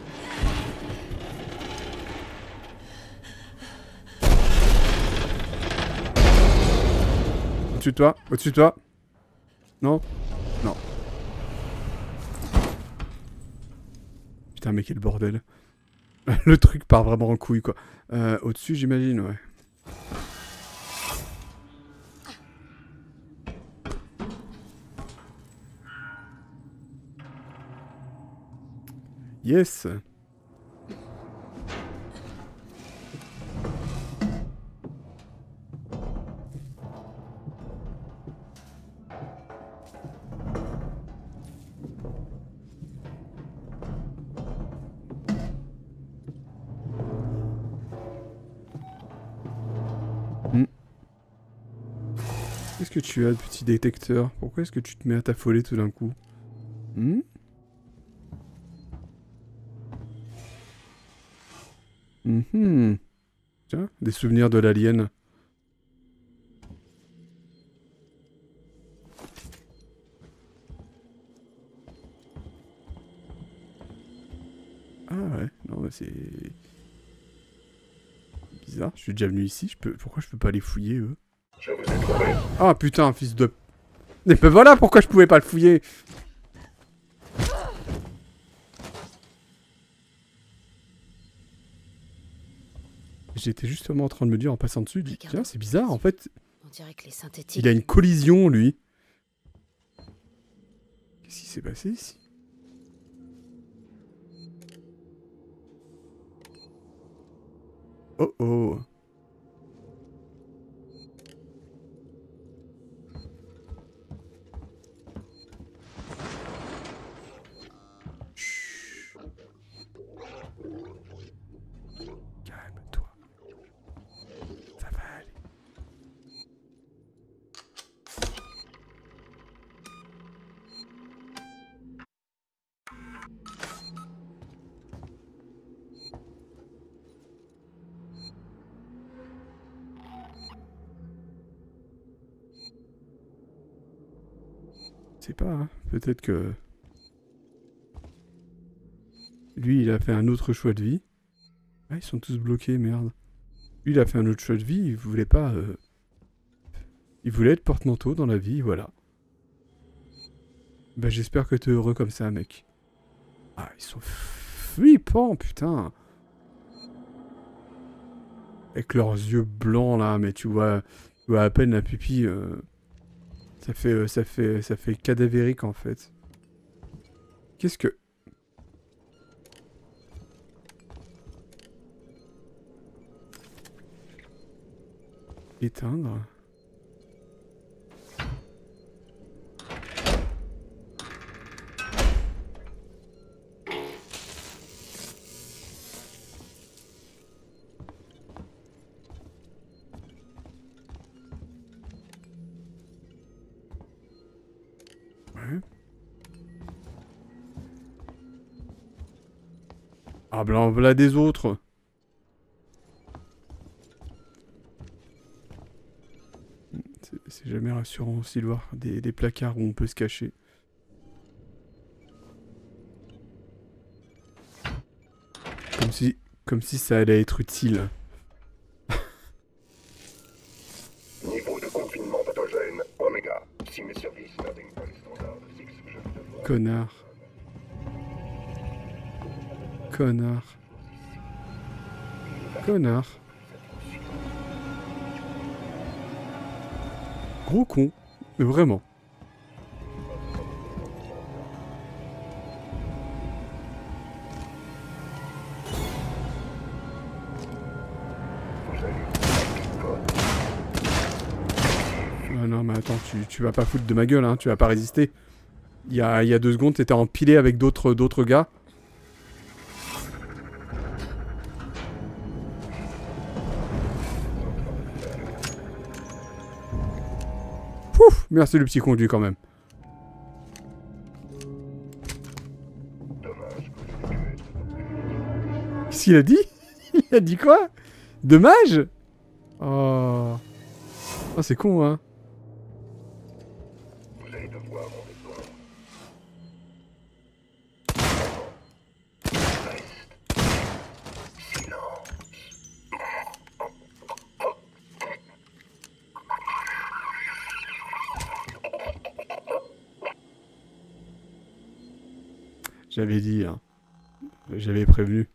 Au-dessus de toi. Au-dessus de toi. Non. Non. Putain, mais quel bordel. Le truc part vraiment en couille, quoi. Au-dessus, j'imagine, ouais. Yes. Qu'est-ce que tu as de petit détecteur? Pourquoi est-ce que tu te mets à t'affoler tout d'un coup? Tiens, des souvenirs de l'alien. Ah ouais, non mais c'est... bizarre, je suis déjà venu ici, pourquoi je peux pas les fouiller eux? Je vous ai trouvé. Ah putain, fils de... Mais ben voilà pourquoi je pouvais pas le fouiller. J'étais justement en train de me dire en passant dessus, tiens c'est bizarre en fait, On dirait que les synthétiques... il a une collision lui. Qu'est-ce qui s'est passé ici? Oh oh. Calme-toi. Ça va aller. Je sais pas, hein. Peut-être que... lui, il a fait un autre choix de vie. Ah, ils sont tous bloqués, merde. Lui, il a fait un autre choix de vie, il voulait pas... il voulait être porte-manteau dans la vie, voilà. Bah, j'espère que t'es heureux comme ça, mec. Ah, ils sont flippants, putain. Avec leurs yeux blancs, là, mais tu vois à peine la pupille... ça fait cadavérique, en fait. Qu'est-ce que... éteindre. Ouais. Ah ben voilà des autres. C'est jamais rassurant aussi de voir des placards où on peut se cacher. Comme si ça allait être utile. Niveau de confinement pathogène, Oméga. Si mes services n'atteignent pas les standards physiques, je vais devoir... Connard. Connard. Connard. Gros con. Mais vraiment. Ah non mais attends, tu vas pas foutre de ma gueule, hein, tu vas pas résister. Il y a 2 secondes, t'étais empilé avec d'autres gars. Pouf, merci le petit conduit quand même. Qu'est-ce qu'il a dit? Il a dit quoi? Dommage? Oh, oh c'est con, hein. Vous allez devoir m'en défendre. J'avais dit, hein. J'avais prévenu.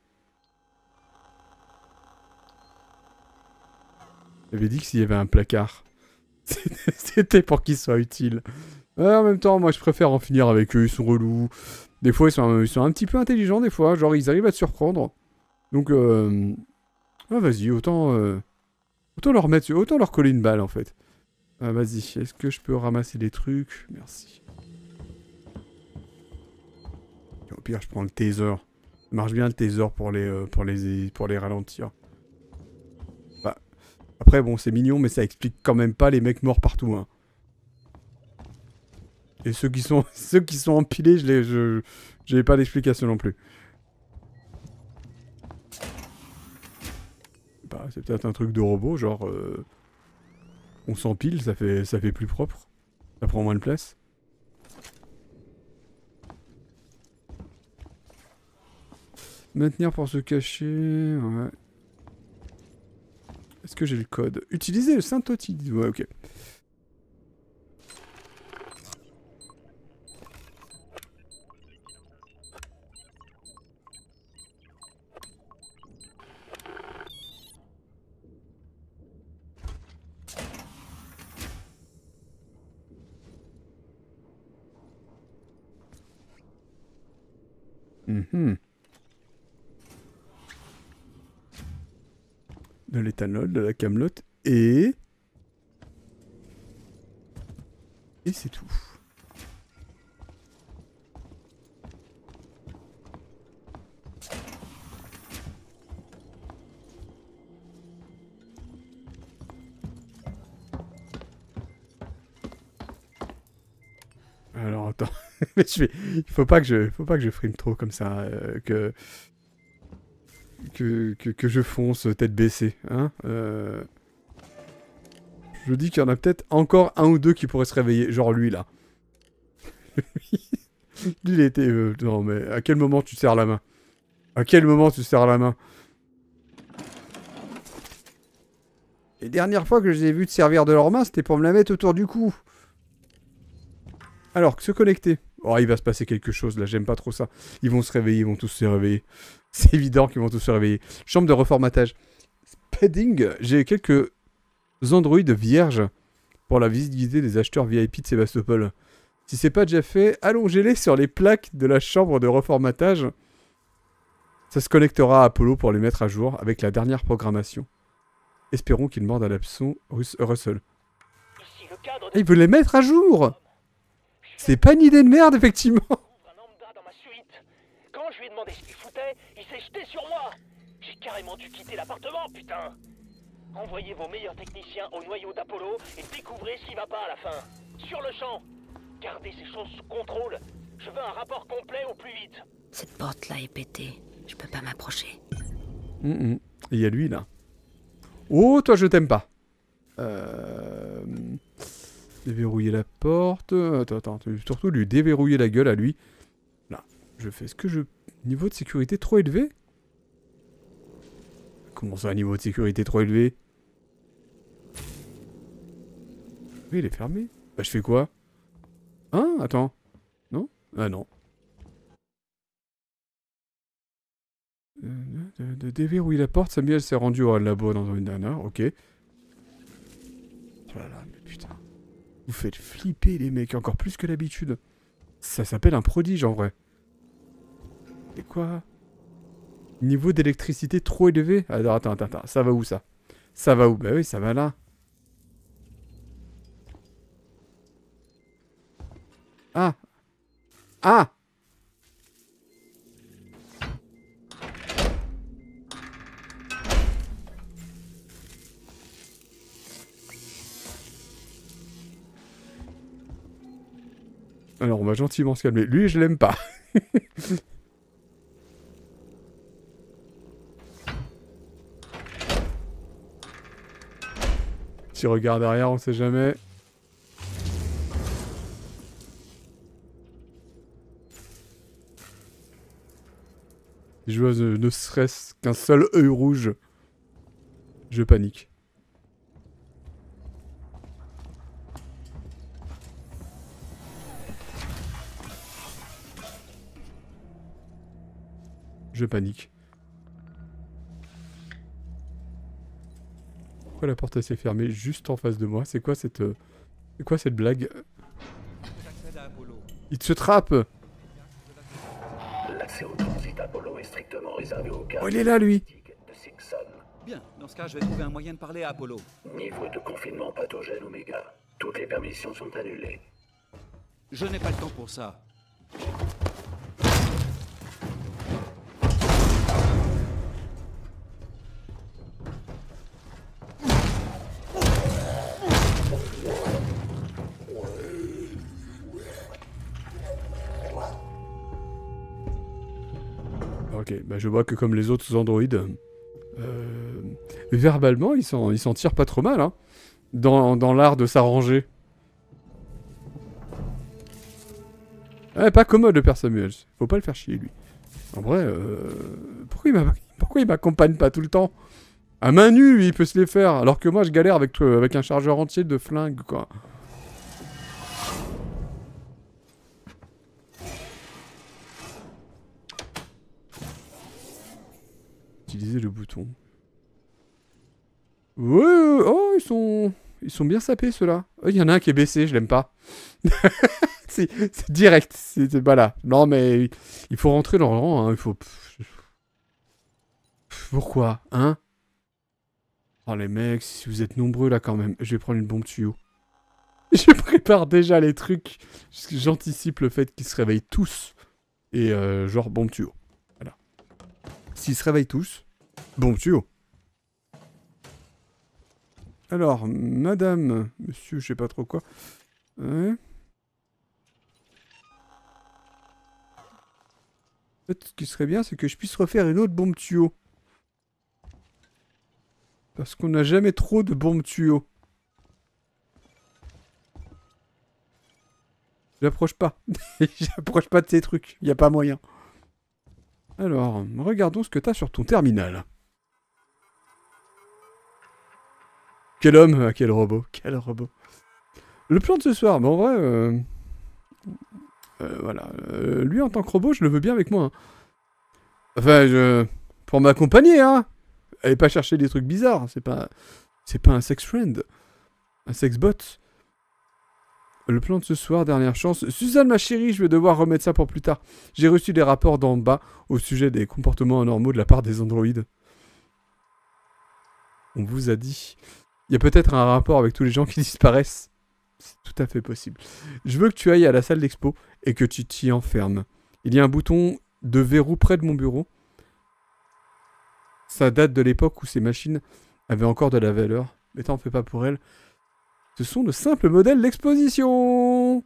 J'avais dit que s'il y avait un placard, c'était pour qu'il soit utile. En même temps, moi je préfère en finir avec eux, ils sont relous. Des fois, ils sont un petit peu intelligents, des fois. Genre, ils arrivent à te surprendre. Donc, ah, vas-y, autant leur mettre, autant leur coller une balle, en fait. Ah, vas-y, est-ce que je peux ramasser des trucs? Merci. Et au pire, je prends le taser. Ça marche bien, le taser, pour les ralentir. Bah, Après, bon, c'est mignon, mais ça explique quand même pas les mecs morts partout, hein. Et ceux qui sont empilés, j'ai pas d'explication non plus. Bah, c'est peut-être un truc de robot, genre... on s'empile, ça fait plus propre. Ça prend moins de place. Maintenir pour se cacher... Ouais. Est-ce que j'ai le code? Utiliser le Saint-Outil. Ouais, ok. De l'éthanol, de la camelote et c'est tout. Alors attends, il faut pas que je frime trop comme ça, que je fonce tête baissée, hein. Je dis qu'il y en a peut-être encore un ou deux qui pourraient se réveiller, genre lui là. Lui il était... non mais à quel moment tu serres la main? À quel moment tu serres la main? Les dernières fois que je les ai vus te servir de leur main, c'était pour me la mettre autour du cou. Alors, se connecter. Oh, il va se passer quelque chose, là, j'aime pas trop ça. Ils vont se réveiller, ils vont tous se réveiller. C'est évident qu'ils vont tous se réveiller. Chambre de reformatage. Spedding, j'ai quelques androïdes vierges pour la visibilité des acheteurs VIP de Sébastopol. Si c'est pas déjà fait, allongez-les sur les plaques de la chambre de reformatage. Ça se connectera à Apollo pour les mettre à jour avec la dernière programmation. Espérons qu'il morde à l'abson Russell. Ah, il veut les mettre à jour! C'est pas une idée de merde, effectivement. Quand je lui ai demandé ce qu'il foutait, il s'est jeté sur moi. J'ai carrément dû quitter l'appartement, putain. Envoyez vos meilleurs techniciens au noyau d'Apollo et découvrez ce qui va pas à la fin. Sur le champ. Gardez ces choses sous contrôle. Je veux un rapport complet au plus vite. Cette porte-là est pétée. Je peux pas m'approcher. Il y a lui, là. Oh, toi, je t'aime pas. Déverrouiller la porte. Attends, surtout lui déverrouiller la gueule à lui. Là, je fais ce que je... Niveau de sécurité trop élevé? Comment ça, niveau de sécurité trop élevé? Oui, il est fermé. Bah, je fais quoi? Hein? Attends. Non? Ah non. De déverrouiller la porte, Samuel s'est rendu au labo dans une dernière. Ok. Oh là là, mais putain. Vous faites flipper les mecs, encore plus que d'habitude. Ça s'appelle un prodige en vrai. Et quoi? Niveau d'électricité trop élevé? Alors attends, ça va où ça? Ça va où? Bah oui, ça va là. Ah! Ah! Alors, on va gentiment se calmer. Lui, je l'aime pas. Si regarde derrière, on sait jamais. Si je vois ne serait-ce qu'un seul œil rouge, je panique. Je panique. Pourquoi la porte s'est fermée juste en face de moi? C'est quoi cette blague? Il se trappe! L'accès au transit Apollo est strictement réservé au cas. Oh, il est là, lui! De Sixon. Bien, dans ce cas, je vais trouver un moyen de parler à Apollo. Niveau de confinement pathogène Oméga. Toutes les permissions sont annulées. Je n'ai pas le temps pour ça. Ok, bah je vois que comme les autres androïdes, verbalement, ils s'en tirent pas trop mal, hein, dans l'art de s'arranger. Pas commode le père Samuels, faut pas le faire chier lui. En vrai, pourquoi il m'accompagne pas tout le temps? À main nue, lui, il peut se les faire, alors que moi je galère avec un chargeur entier de flingue, quoi. Utiliser le bouton. Ouais, oh, ils sont bien sapés ceux-là. Oh, il y en a un qui est baissé, je l'aime pas. C'est direct, c'est pas là. Non mais il faut rentrer dans le rang, hein. Il faut. Pourquoi, hein? Oh les mecs, si vous êtes nombreux là quand même, je vais prendre une bombe tuyau. Je prépare déjà les trucs. J'anticipe le fait qu'ils se réveillent tous. Et genre bombe tuyau. Voilà. S'ils se réveillent tous, bombe tuyau. Alors, madame, monsieur, je sais pas trop quoi. Ouais. En fait, ce qui serait bien, c'est que je puisse refaire une autre bombe tuyau. Parce qu'on n'a jamais trop de bombes tuyaux. J'approche pas. J'approche pas de ces trucs. Y a pas moyen. Alors, regardons ce que t'as sur ton terminal. Quel homme, quel robot. Quel robot. Le plan de ce soir, mais en vrai... voilà. Lui, en tant que robot, je le veux bien avec moi. Hein. Enfin, pour m'accompagner, hein. Allez pas chercher des trucs bizarres. C'est pas un sex friend. Un sex bot. Le plan de ce soir, dernière chance. Suzanne, ma chérie, je vais devoir remettre ça pour plus tard. J'ai reçu des rapports d'en bas au sujet des comportements anormaux de la part des androïdes. On vous a dit. Il y a peut-être un rapport avec tous les gens qui disparaissent. C'est tout à fait possible. Je veux que tu ailles à la salle d'expo et que tu t'y enfermes. Il y a un bouton de verrou près de mon bureau. Ça date de l'époque où ces machines avaient encore de la valeur. Mais t'en fais pas pour elles. Ce sont de simples modèles d'exposition.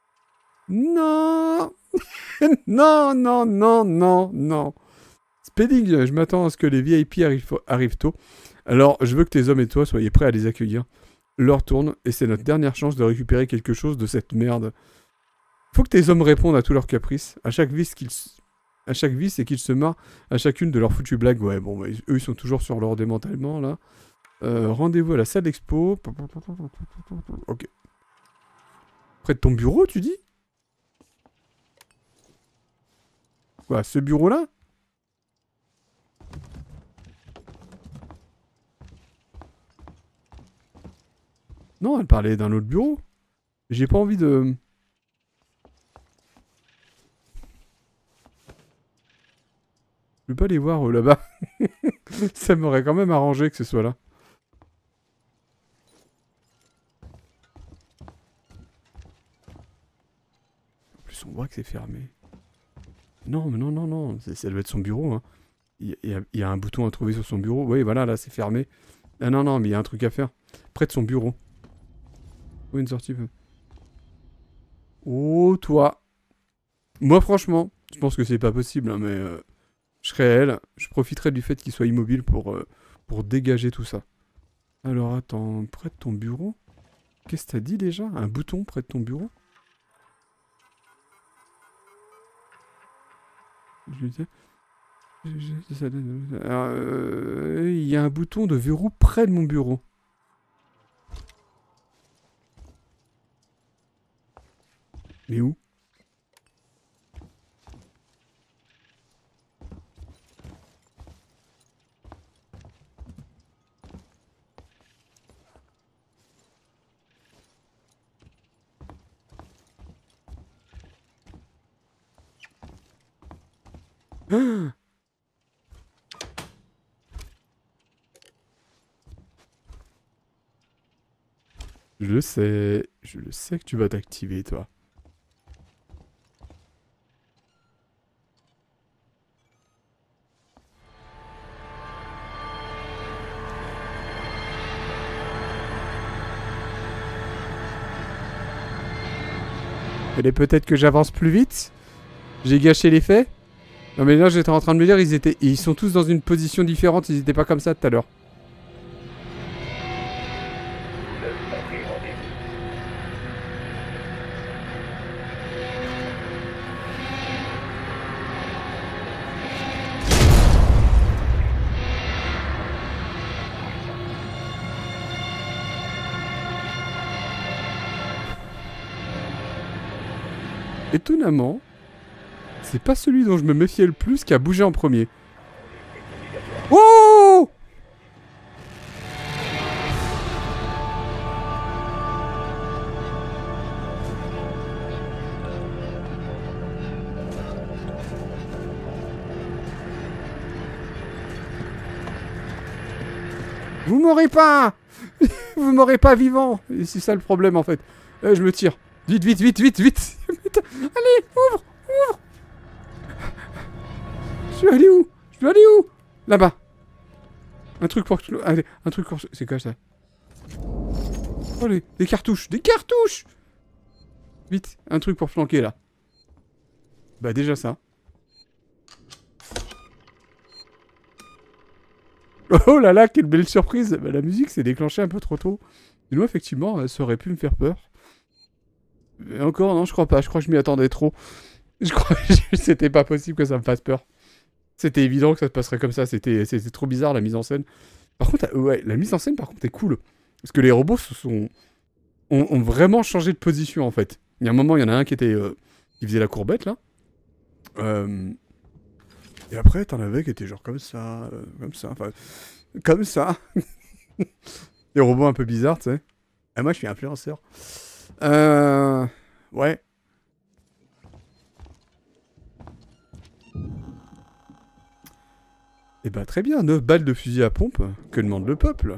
Non. Non, non, non, non, non. Spedding, je m'attends à ce que les VIP arrivent tôt. Alors, je veux que tes hommes et toi soyez prêts à les accueillir. L'heure tourne et c'est notre dernière chance de récupérer quelque chose de cette merde. Faut que tes hommes répondent à tous leurs caprices, à chaque vice et qu'ils se marrent à chacune de leurs foutues blagues. Ouais, bon, bah, eux ils sont toujours sur leur démantèlement là. Rendez-vous à la salle d'expo. Ok. Près de ton bureau, tu dis? Quoi, ce bureau-là? Non, elle parlait d'un autre bureau. J'ai pas envie de... Je peux pas les voir là-bas. Ça m'aurait quand même arrangé que ce soit là. En plus, on voit que c'est fermé. Non, mais non, non, non. Ça doit être son bureau. Hein. Il y a un bouton à trouver sur son bureau. Oui, voilà, là, c'est fermé. Ah non, non, mais il y a un truc à faire. Près de son bureau. Oh, une sortie. Oh, toi. Moi, franchement, je pense que c'est pas possible, hein, mais... je serais elle, je profiterai du fait qu'il soit immobile pour dégager tout ça. Alors attends, près de ton bureau? Qu'est-ce que t'as dit déjà? Un bouton près de ton bureau? Il y a un bouton de verrou près de mon bureau. Mais où? Je le sais que tu vas t'activer, toi. Mais peut-être que j'avance plus vite? J'ai gâché l'effet? Non mais là j'étais en train de me dire, ils sont tous dans une position différente, ils étaient pas comme ça tout à l'heure. Étonnamment, c'est pas celui dont je me méfiais le plus qui a bougé en premier. Oh! Vous m'aurez pas! Vous m'aurez pas vivant! Et c'est ça le problème en fait. Je me tire. Vite, vite, vite, vite, vite! Allez, ouvre! Ouvre! Je dois aller où? Je dois aller où? Là-bas. Un truc pour... Allez, un truc pour... C'est quoi ça? Oh, des cartouches! Des cartouches! Vite, un truc pour flanquer là. Bah déjà ça. Oh là là, quelle belle surprise! Bah, la musique s'est déclenchée un peu trop tôt. Sinon, effectivement, ça aurait pu me faire peur. Mais encore, non, je crois pas. Je crois que je m'y attendais trop. Je crois que c'était pas possible que ça me fasse peur. C'était évident que ça se passerait comme ça. C'était trop bizarre, la mise en scène. Par contre, ouais, la mise en scène, par contre, est cool. Parce que les robots ont vraiment changé de position, en fait. Il y a un moment, il y en a un qui faisait la courbette, là. Et après, t'en avais qui étaient genre comme ça, enfin... Comme ça. Les robots un peu bizarres, tu sais. Et moi, je suis influenceur. Ouais. Eh ben très bien, 9 balles de fusil à pompe. Que demande le peuple?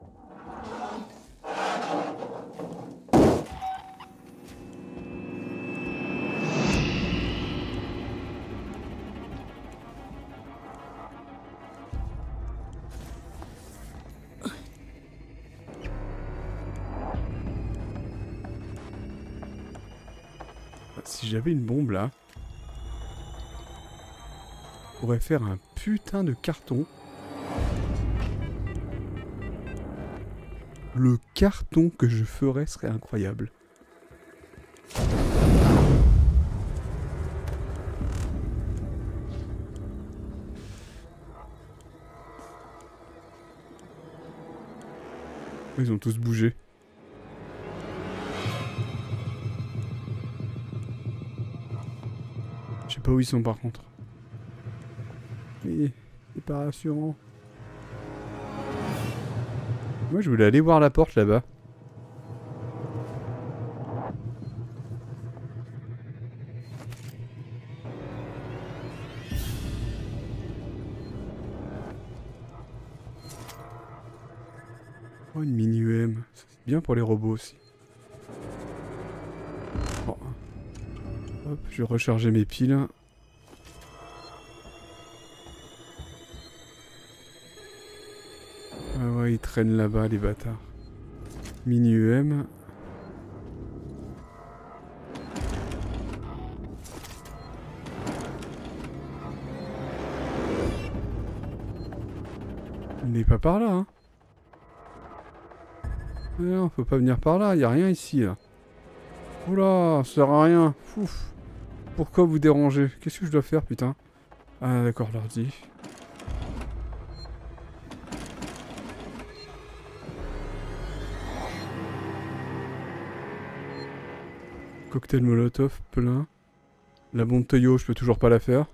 Si j'avais une bombe là, on pourrait faire un putain de carton. Le carton que je ferais serait incroyable. Ils ont tous bougé. Je sais pas où ils sont par contre. Mais c'est pas rassurant. Moi je voulais aller voir la porte là-bas. Oh, une mini-EM. C'est bien pour les robots aussi. Bon. Hop, je vais recharger mes piles. Ah ouais, ils traînent là-bas, les bâtards. Mini-EM. Il n'est pas par là, hein. Non, faut pas venir par là, y a rien ici, là. Oula, ça sert à rien. Ouf. Pourquoi vous dérangez? Qu'est-ce que je dois faire, putain? Ah, d'accord, l'ordi. Cocktail Molotov, plein. La bombe Toyo, je peux toujours pas la faire.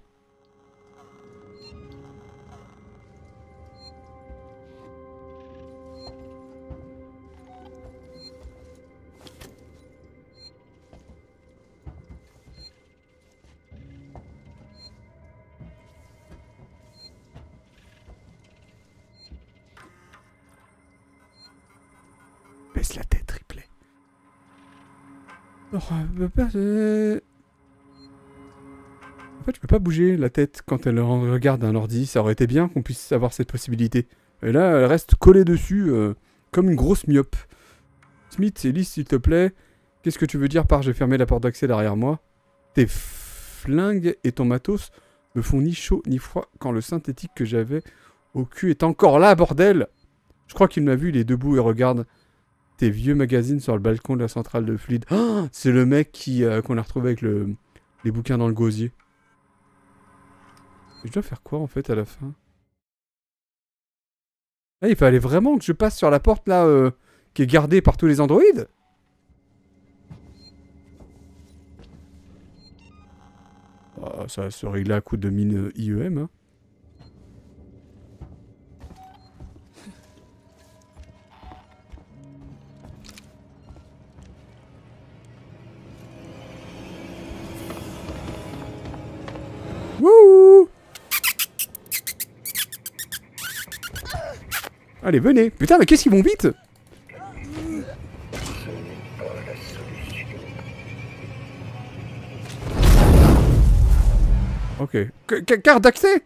Baisse la tête, Ripley. Oh, en fait, je peux pas bouger la tête quand elle regarde un ordi. Ça aurait été bien qu'on puisse avoir cette possibilité. Et là, elle reste collée dessus comme une grosse myope. Smith, Ellis, s'il te plaît. Qu'est-ce que tu veux dire par j'ai fermé la porte d'accès derrière moi? Tes flingues et ton matos me font ni chaud ni froid quand le synthétique que j'avais au cul est encore là, bordel! Je crois qu'il m'a vu, il est debout et regarde tes vieux magazines sur le balcon de la centrale de fluide. Oh, c'est le mec qu'on a retrouvé avec les bouquins dans le gosier. Je dois faire quoi en fait à la fin? Ah, il fallait vraiment que je passe sur la porte là qui est gardée par tous les androïdes? Oh, ça va se régler à coup de mine IEM. Hein. Wouh! Allez, venez! Putain, mais qu'est-ce qu'ils vont vite! Ok. Carte d'accès!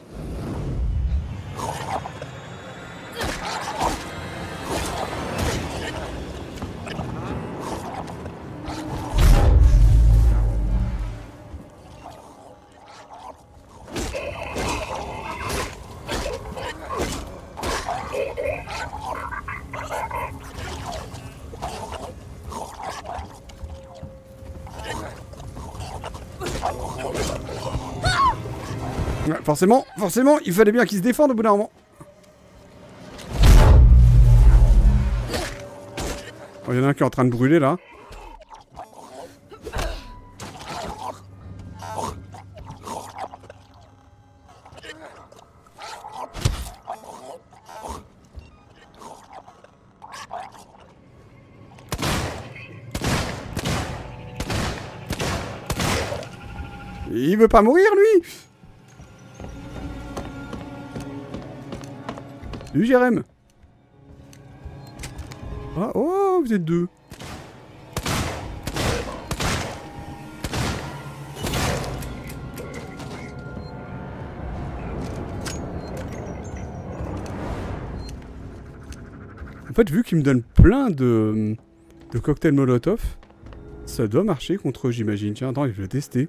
Ouais, forcément, il fallait bien qu'ils se défendent au bout d'un moment. Oh, il y en a un qui est en train de brûler là. Il veut pas mourir lui. Salut Jérém. Ah, oh, vous êtes deux. En fait, vu qu'il me donne plein de cocktails Molotov, ça doit marcher contre eux, j'imagine. Tiens, attends, je vais le tester.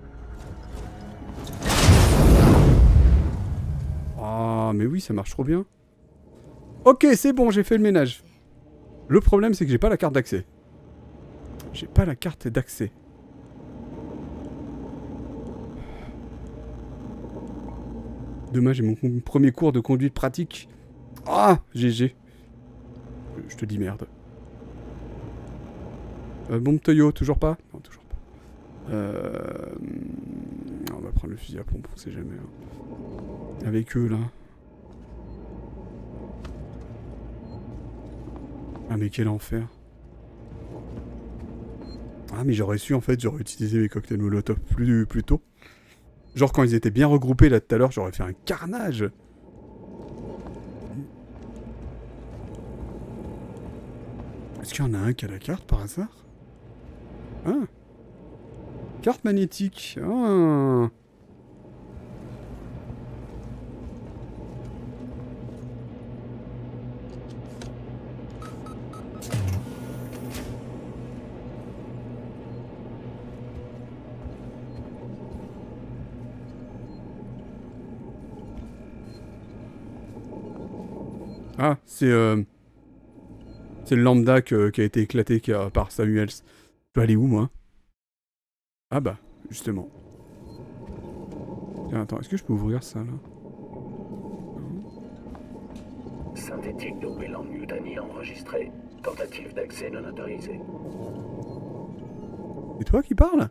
Ah, mais oui, ça marche trop bien. Ok, c'est bon, j'ai fait le ménage. Le problème, c'est que j'ai pas la carte d'accès. J'ai pas la carte d'accès. Demain, j'ai mon premier cours de conduite pratique. Ah, GG. Je te dis merde. Bombe Toyo, toujours pas? Non, toujours pas. On va prendre le fusil à pompe, on sait jamais. Hein. Avec eux, là. Ah, mais quel enfer. Ah, mais j'aurais su, en fait, j'aurais utilisé mes cocktails Molotov plus tôt. Genre, quand ils étaient bien regroupés, là, tout à l'heure, j'aurais fait un carnage. Est-ce qu'il y en a un qui a la carte, par hasard? Ah. Carte magnétique. Ah. Ah, c'est le lambda qui a été éclaté par Samuels. Je peux aller où, moi? Ah bah, justement. Tiens, attends, est-ce que je peux ouvrir ça, là? Synthétique dopé en mutanie enregistré. Tentative d'accès non autorisée. C'est toi qui parles?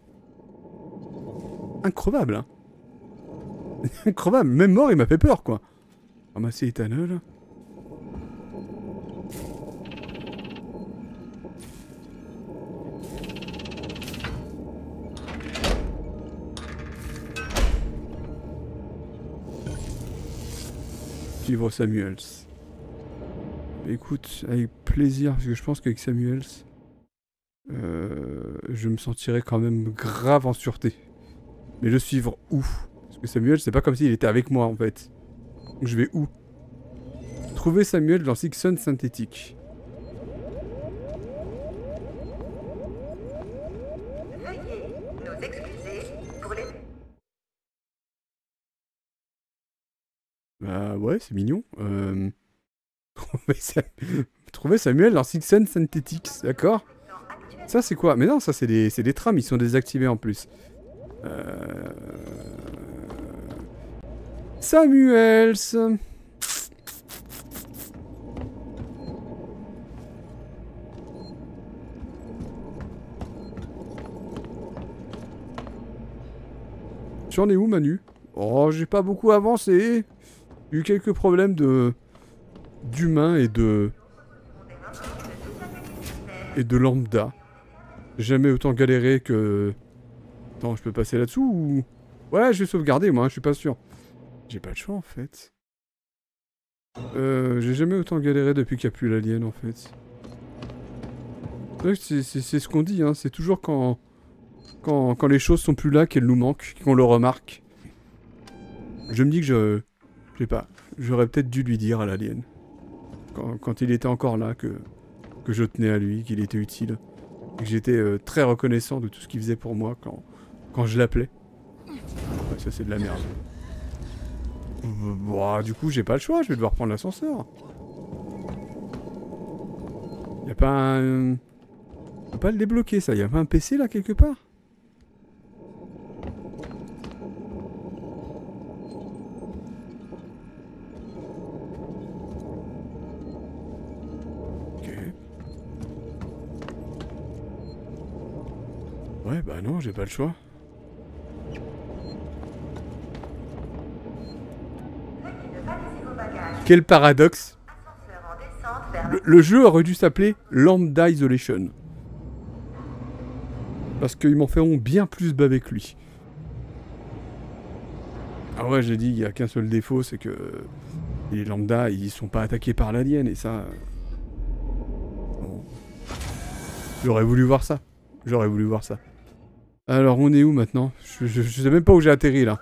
Incroyable, hein? Incroyable, même mort, il m'a fait peur, quoi. Ramasser éthanol. Suivre Samuels. Écoute, avec plaisir, parce que je pense qu'avec Samuels, je me sentirais quand même grave en sûreté. Mais le suivre où? Parce que Samuels, c'est pas comme s'il était avec moi en fait. Donc je vais où? Trouver Samuel dans Sixon synthétique. Bah ouais, c'est mignon. Trouver Samuel dans Six Sense Synthetics, d'accord. Ça c'est quoi? Mais non, ça c'est des trames, ils sont désactivés en plus. Samuels. J'en ai où, Manu? Oh, j'ai pas beaucoup avancé. J'ai eu quelques problèmes d'humains et de lambda. J'ai jamais autant galéré que... Attends, je peux passer là-dessous ou... Ouais, je vais sauvegarder, moi, je suis pas sûr. J'ai pas le choix, en fait. J'ai jamais autant galéré depuis qu'il n'y a plus l'alien, en fait. C'est ce qu'on dit, hein. C'est toujours quand les choses sont plus là qu'elles nous manquent, qu'on le remarque. Je me dis que je sais pas. J'aurais peut-être dû lui dire à l'alien. Quand il était encore là, que je tenais à lui, qu'il était utile. Et que j'étais très reconnaissant de tout ce qu'il faisait pour moi quand je l'appelais. Ouais, ça c'est de la merde. Bon, du coup j'ai pas le choix, je vais devoir prendre l'ascenseur. Y'a pas un... On peut pas le débloquer ça, y'a pas un PC là quelque part? Ouais, bah non, j'ai pas le choix. Quel paradoxe. Le jeu aurait dû s'appeler Lambda Isolation. Parce qu'ils m'en feront bien plus bas avec lui. Ah ouais, j'ai dit, il n'y a qu'un seul défaut, c'est que les lambda, ils sont pas attaqués par l'alien, et ça... Bon. J'aurais voulu voir ça. J'aurais voulu voir ça. Alors, on est où maintenant? Je sais même pas où j'ai atterri, là.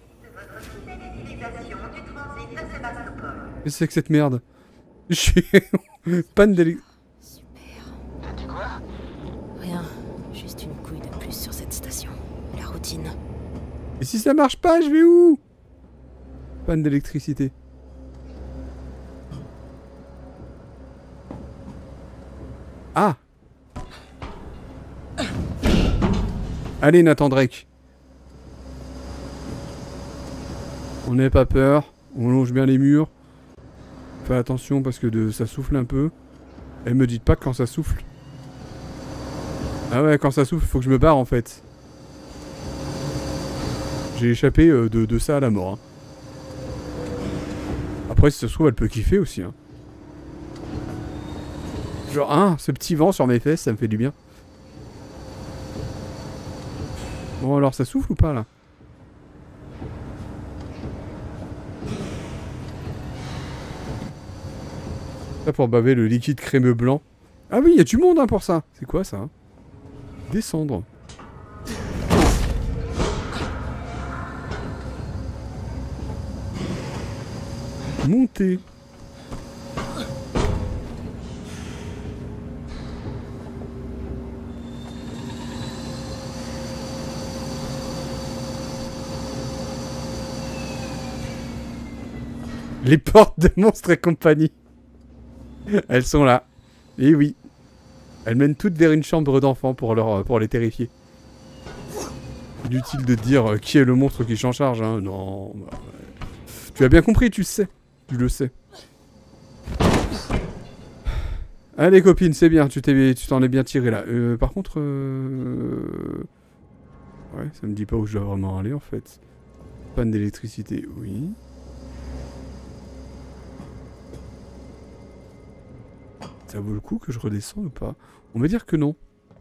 Qu'est-ce que c'est que cette merde? Je suis... Panne d'électricité. Super. T'as dit quoi? Rien. Juste une couille de plus sur cette station. La routine. Et si ça marche pas, je vais où? Panne d'électricité. Ah! Allez, Nathan Drake. On n'ait pas peur. On longe bien les murs. Fais attention parce que ça souffle un peu. Et me dites pas quand ça souffle. Ah ouais, quand ça souffle, faut que je me barre en fait. J'ai échappé de ça à la mort. Hein. Après, si ça se trouve, elle peut kiffer aussi. Hein. Genre, ce petit vent sur mes fesses, ça me fait du bien. Bon, alors, ça souffle ou pas, là? Ça pour baver le liquide crémeux blanc. Ah oui, il y a du monde hein, pour ça. C'est quoi, ça hein? Descendre. Monter. Les portes de monstres et compagnie. Elles sont là. Et oui. Elles mènent toutes vers une chambre d'enfants pour les terrifier. Inutile de dire qui est le monstre qui s'en charge. Hein. Non. Bah, ouais. Tu as bien compris, tu sais. Tu le sais. Allez copine, c'est bien. Tu t'en es bien tiré là. Par contre... Ouais, ça me dit pas où je dois vraiment aller en fait. Panne d'électricité, oui. Ça vaut le coup que je redescende ou pas? On va dire que non.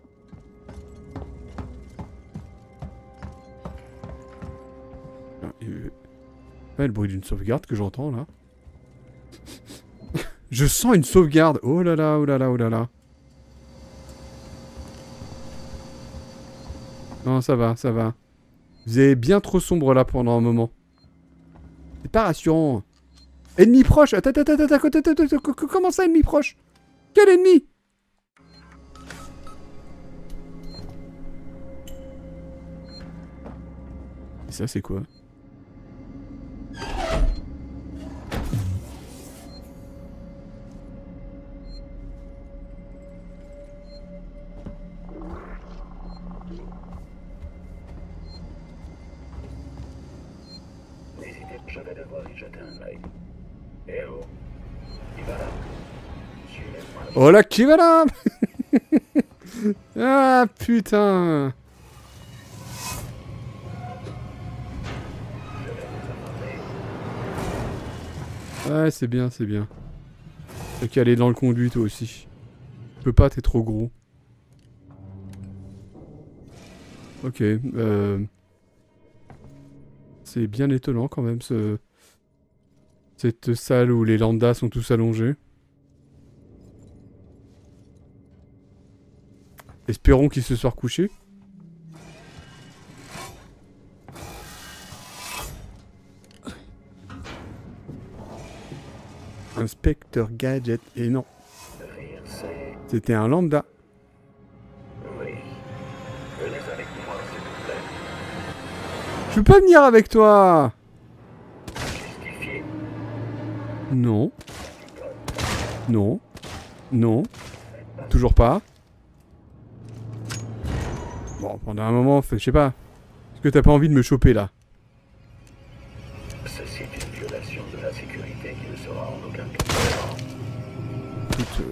Ouais, le bruit d'une sauvegarde que j'entends là. Je sens une sauvegarde. Oh là là, oh là là, oh là là. Non, ça va, ça va. Vous avez bien trop sombre là pendant un moment. C'est pas rassurant. Ennemi proche. Attends, comment ça, ennemi proche? Quel ennemi? Et ça, c'est quoi? Je vais devoir y jeter un œil. Eh oh, il va là. Suivez-moi. Oh là, qui va là? Ah putain. Ouais, c'est bien, c'est bien. T'as qu'à aller dans le conduit toi aussi. Tu peux pas, t'es trop gros. Ok, c'est bien étonnant quand même cette salle où les lambdas sont tous allongés. Espérons qu'ils se soient recouchés. Inspecteur Gadget, et non. C'était un lambda. Oui. Venez avec moi, s'il vous plaît. Je peux pas venir avec toi. Justifié. Non. Non. Non. Toujours pas. Bon, pendant un moment, je sais pas. Est-ce que t'as pas envie de me choper là? Ceci est une violation de la sécurité qui ne sera en aucun cas. Écoute,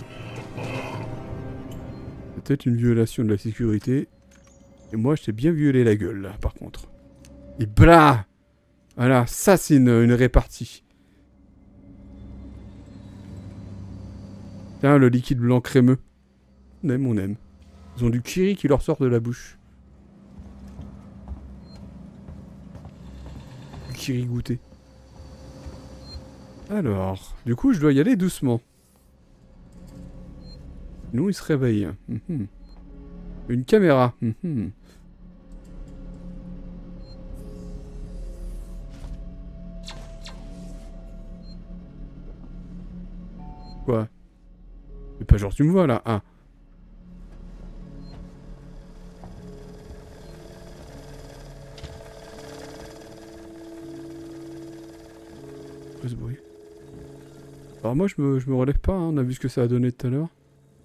peut-être une violation de la sécurité. Et moi, je t'ai bien violé la gueule, là, par contre. Et blah! Voilà, ça, c'est une répartie. Tiens, le liquide blanc crémeux. On aime, on aime. Ils ont du kiri qui leur sort de la bouche. Du kiri goûté. Alors, du coup, je dois y aller doucement. Nous, il se réveille. Une caméra. Quoi? C'est pas genre tu me vois là. Ah. Quoi ce bruit? Alors moi je me relève pas, hein. On a vu ce que ça a donné tout à l'heure.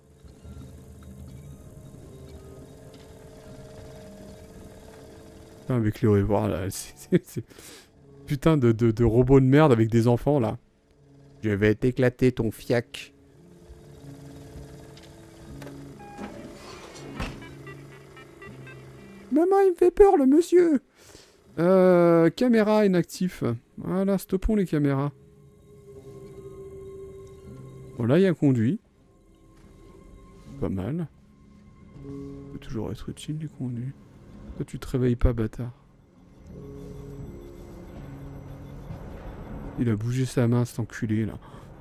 Avec les revoirs là, c'est putain de robots de merde avec des enfants là. Je vais t'éclater ton fiac. Maman, il me fait peur le monsieur. Caméra inactif. Voilà, stoppons les caméras. Bon là, il y a un conduit. Pas mal. Ça peut toujours être utile les conduits. Toi, tu te réveilles pas, bâtard. Il a bougé sa main, cet enculé, là.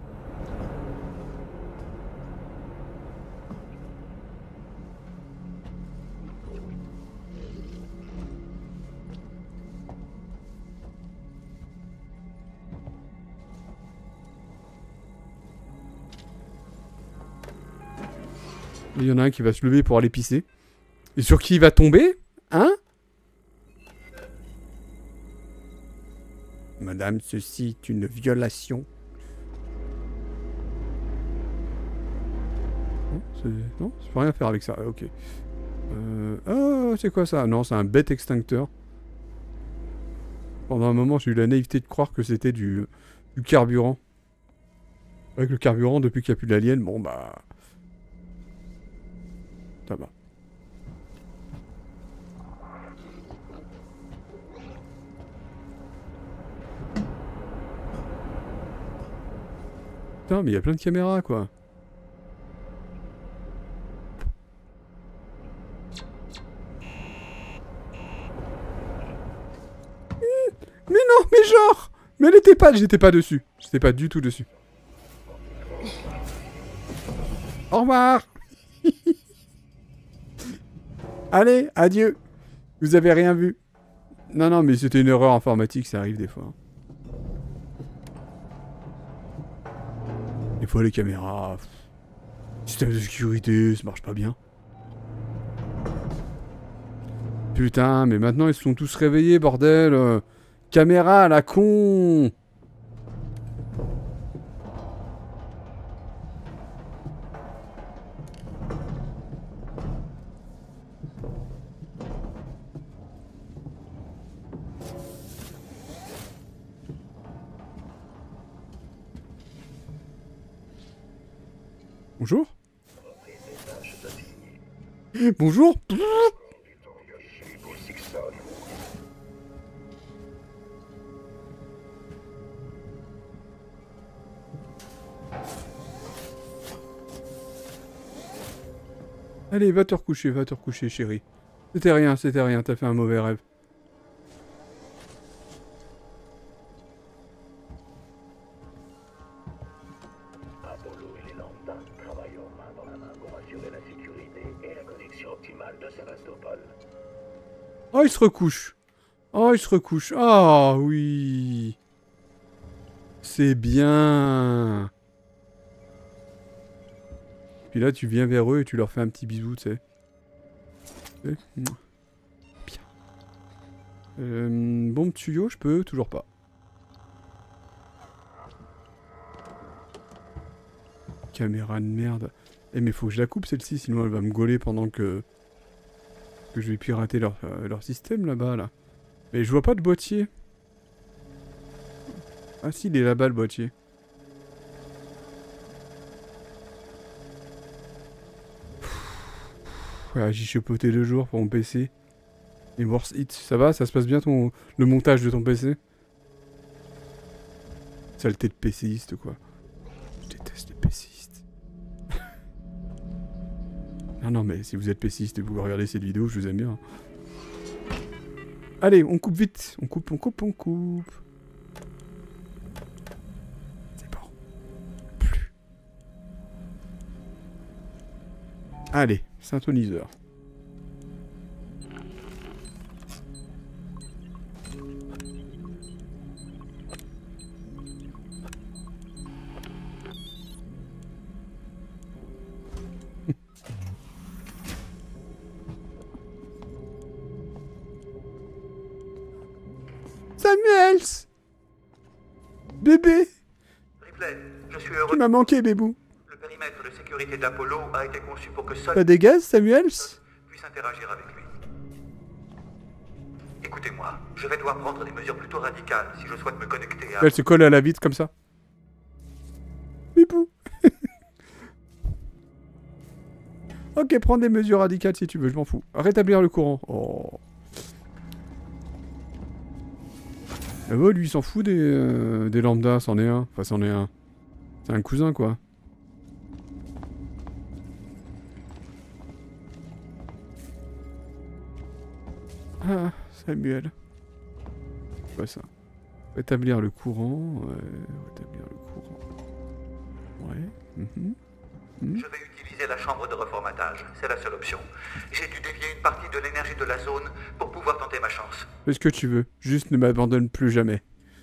Il y en a un qui va se lever pour aller pisser. Et sur qui il va tomber? Hein? Madame, ceci est une violation. Non, je peux rien faire avec ça. Ok. Oh, c'est quoi ça? Non, c'est un bête extincteur. Pendant un moment, j'ai eu la naïveté de croire que c'était du carburant. Avec le carburant, depuis qu'il n'y a plus d'alien, bon bah... Ça va. Putain, mais il y a plein de caméras, quoi. Mais non, mais genre! Mais elle était pas... J'étais pas dessus. J'étais pas du tout dessus. Au revoir! Allez, adieu! Vous avez rien vu. Non, non, mais c'était une erreur informatique, ça arrive des fois. Des fois, les caméras... Système de sécurité, ça marche pas bien. Putain, mais maintenant, ils se sont tous réveillés, bordel. Caméra à la con! Bonjour. Bonjour. Allez, va te recoucher, chérie. C'était rien, t'as fait un mauvais rêve. Apollo et les Lambda travaillent main dans la main pour assurer la sécurité et la connexion optimale de Sébastopol. Oh, il se recouche. Ah, oui. C'est bien. Puis là, tu viens vers eux et tu leur fais un petit bisou, tu sais. Bien. Bombe tuyau, je peux toujours pas. Caméra de merde. Eh mais faut que je la coupe celle-ci, sinon elle va me gauler pendant que je vais pirater leur système là-bas, là. Mais je vois pas de boîtier. Ah si, il est là-bas le boîtier. Ouais, j'ai chipoté 2 jours pour mon PC. Et worse it, ça va? Ça se passe bien le montage de ton PC? Saleté de PCiste quoi. Je déteste les PCistes. Non mais si vous êtes PCiste et vous regardez cette vidéo, je vous aime bien. Allez, on coupe vite. On coupe. C'est bon. Plus. Allez, synthoniseur. Samuels! Bébé! Ripley, je suis heureux. Tu m'as manqué, bébou. Le périmètre de sécurité d'Apollo a été conçu pour que seul T'as des gaz, Samuels? puisse interagir avec lui. Écoutez-moi, je vais devoir prendre des mesures plutôt radicales si je souhaite me connecter à... Elle se colle à la vitre comme ça. Bébou! Ok, prends des mesures radicales si tu veux, je m'en fous. Rétablir le courant. Oh. Ah bah, lui, il s'en fout des lambda, c'en est un. Enfin, c'en est un. C'est un cousin, quoi. Ah, Samuel. C'est pas ça. Rétablir le courant. Rétablir le courant. Ouais. Je vais utiliser la chambre de reformatage, c'est la seule option. J'ai dû dévier une partie de l'énergie de la zone pour pouvoir tenter ma chance. Fais ce que tu veux, juste ne m'abandonne plus jamais.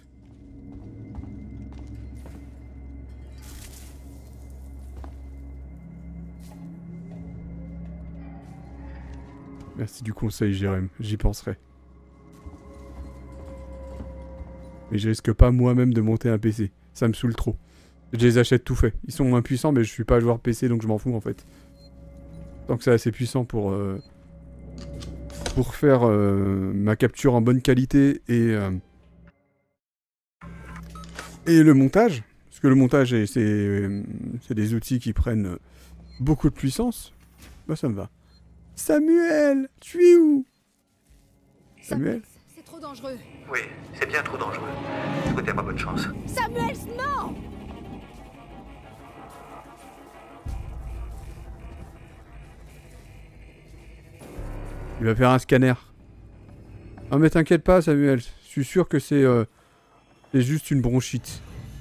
Merci du conseil, Jérém, j'y penserai. Mais je risque pas moi-même de monter un PC, ça me saoule trop. Je les achète tout fait. Ils sont impuissants, mais je suis pas joueur PC, donc je m'en fous en fait. Tant que c'est assez puissant pour faire ma capture en bonne qualité et le montage. Parce que le montage, c'est des outils qui prennent beaucoup de puissance. Bah ça me va. Samuel, tu es où? Samuel? C'est trop dangereux. Oui, c'est bien trop dangereux. Souhaitez-moi bonne chance. Samuel, non! Il va faire un scanner. Ah mais t'inquiète pas Samuel, je suis sûr que c'est juste une bronchite.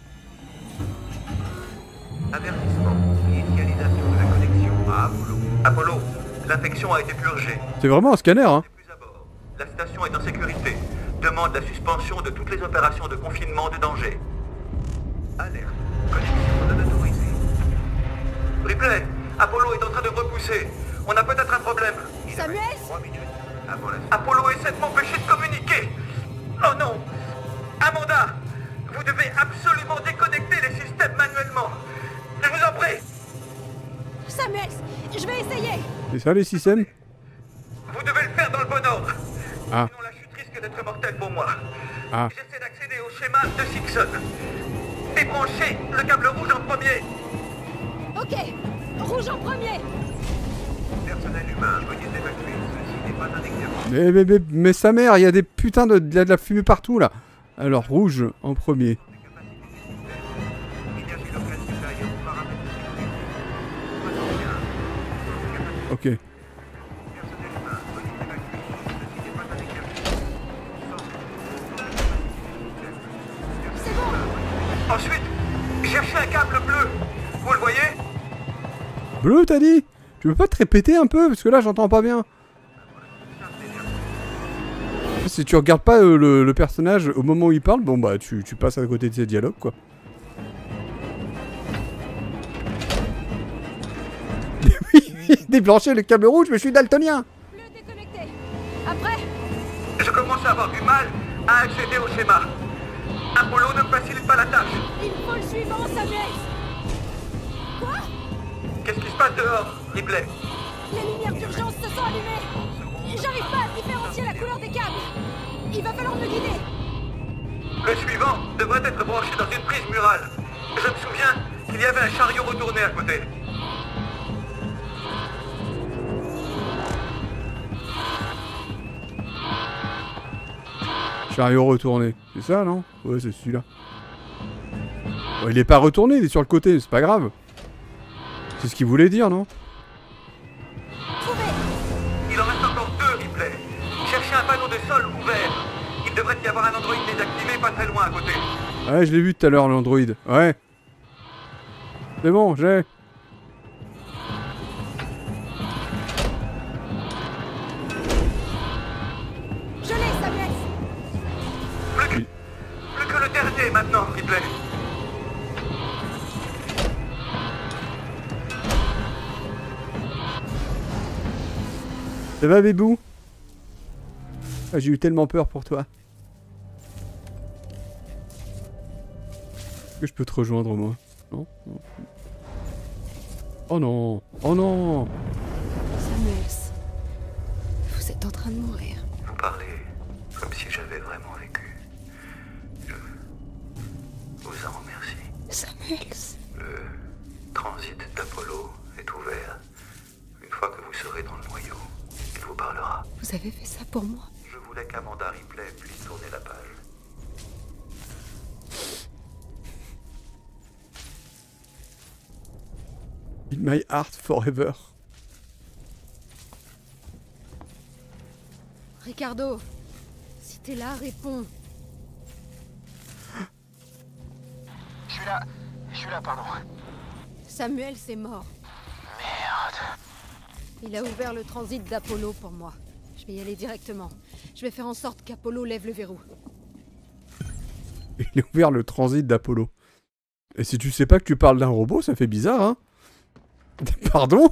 Avertissement. Initialisation de la connexion à Apollo. Apollo, l'infection a été purgée. C'est vraiment un scanner, hein. Plus à bord. La station est en sécurité. Demande la suspension de toutes les opérations de confinement de danger. Alerte. Connexion non autorisée. Ripley, Apollo est en train de repousser. On a peut-être un problème. Il Samuel reste 3 minutes avant la... Apollo essaie de m'empêcher de communiquer. Oh non. Amanda, vous devez absolument déconnecter les systèmes manuellement. Je vous en prie. Samuel, je vais essayer. C'est ça les systèmes? Vous devez le faire dans le bon ordre. Ah. Sinon la chute risque d'être mortelle pour moi. Ah. J'essaie d'accéder au schéma de Sixon. Débranchez le câble rouge en premier. Ok, Rouge en premier. Personnel humain, veuillez évacuer. Ceci n'est pas un exercice. Mais sa mère, il y a des putains de la fumée partout là. Alors rouge en premier. Il y a une locale supérieure aux paramètres de sécurité. Ok. Personnel humain, veuillez évacuer. Ceci n'est pas un exercice. C'est bon. Ensuite, cherchez un câble bleu. Vous le voyez? Bleu, t'as dit? Tu peux pas te répéter un peu? Parce que là, j'entends pas bien. Si tu regardes pas le personnage au moment où il parle, bon bah tu passes à côté de ses dialogues quoi. Oui, déblanchez le câble rouge, mais je suis daltonien. Bleu déconnecté. Après. Je commence à avoir du mal à accéder au schéma. Apollo ne me facilite pas la tâche. Il faut le suivant, Samuel. Quoi? Qu'est-ce qui se passe dehors, Ripley? Les lumières d'urgence se sont allumées. J'arrive pas à différencier la couleur des câbles. Il va falloir me guider. Le suivant devrait être branché dans une prise murale. Je me souviens qu'il y avait un chariot retourné à côté. Chariot retourné, c'est ça non? Ouais, c'est celui-là. Bon, il est pas retourné, il est sur le côté, c'est pas grave. C'est ce qu'il voulait dire, non? Il en reste encore 2, Ripley. Cherchez un panneau de sol ouvert. Il devrait y avoir un androïde désactivé pas très loin à côté. Ouais, je l'ai vu tout à l'heure, l'android. Ouais. C'est bon, j'ai. Je l'ai, Samuel. Plus que le dernier maintenant, Ripley. Ça va, bébou? Ah, j'ai eu tellement peur pour toi. Est-ce que je peux te rejoindre, moi? Non? Non. Oh non! Oh non! Samuels, vous êtes en train de mourir. Vous parlez comme si j'avais vraiment vécu. Je vous en remercie. Samuels. Le transit d'Apollo est ouvert. Une fois que vous serez dans le noyau, il vous parlera. Vous avez fait ça pour moi. Je voulais qu'Amanda Ripley puisse tourner la page. In my heart forever. Ricardo, si t'es là, réponds. Je suis là, pardon. Samuel, c'est mort. Merde. Il a ouvert le transit d'Apollo pour moi. Je vais y aller directement. Je vais faire en sorte qu'Apollo lève le verrou. Il a ouvert le transit d'Apollo. Et si tu sais pas que tu parles d'un robot, ça fait bizarre, hein? Pardon?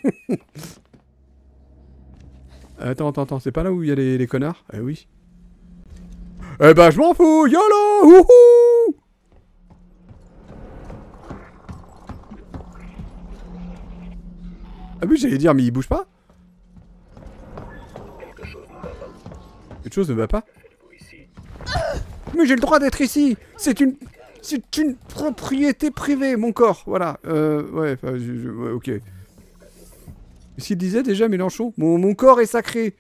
Attends, c'est pas là où il y a les connards? Eh oui. Eh ben je m'en fous, YOLO! Wouhou! Ah oui, j'allais dire, mais il bouge pas? Quelque chose ne va pas? Mais j'ai le droit d'être ici! C'est une propriété privée, mon corps, voilà. Ouais, ouais, ok. Qu'est-ce qu'il disait déjà, Mélenchon? Mon corps est sacré.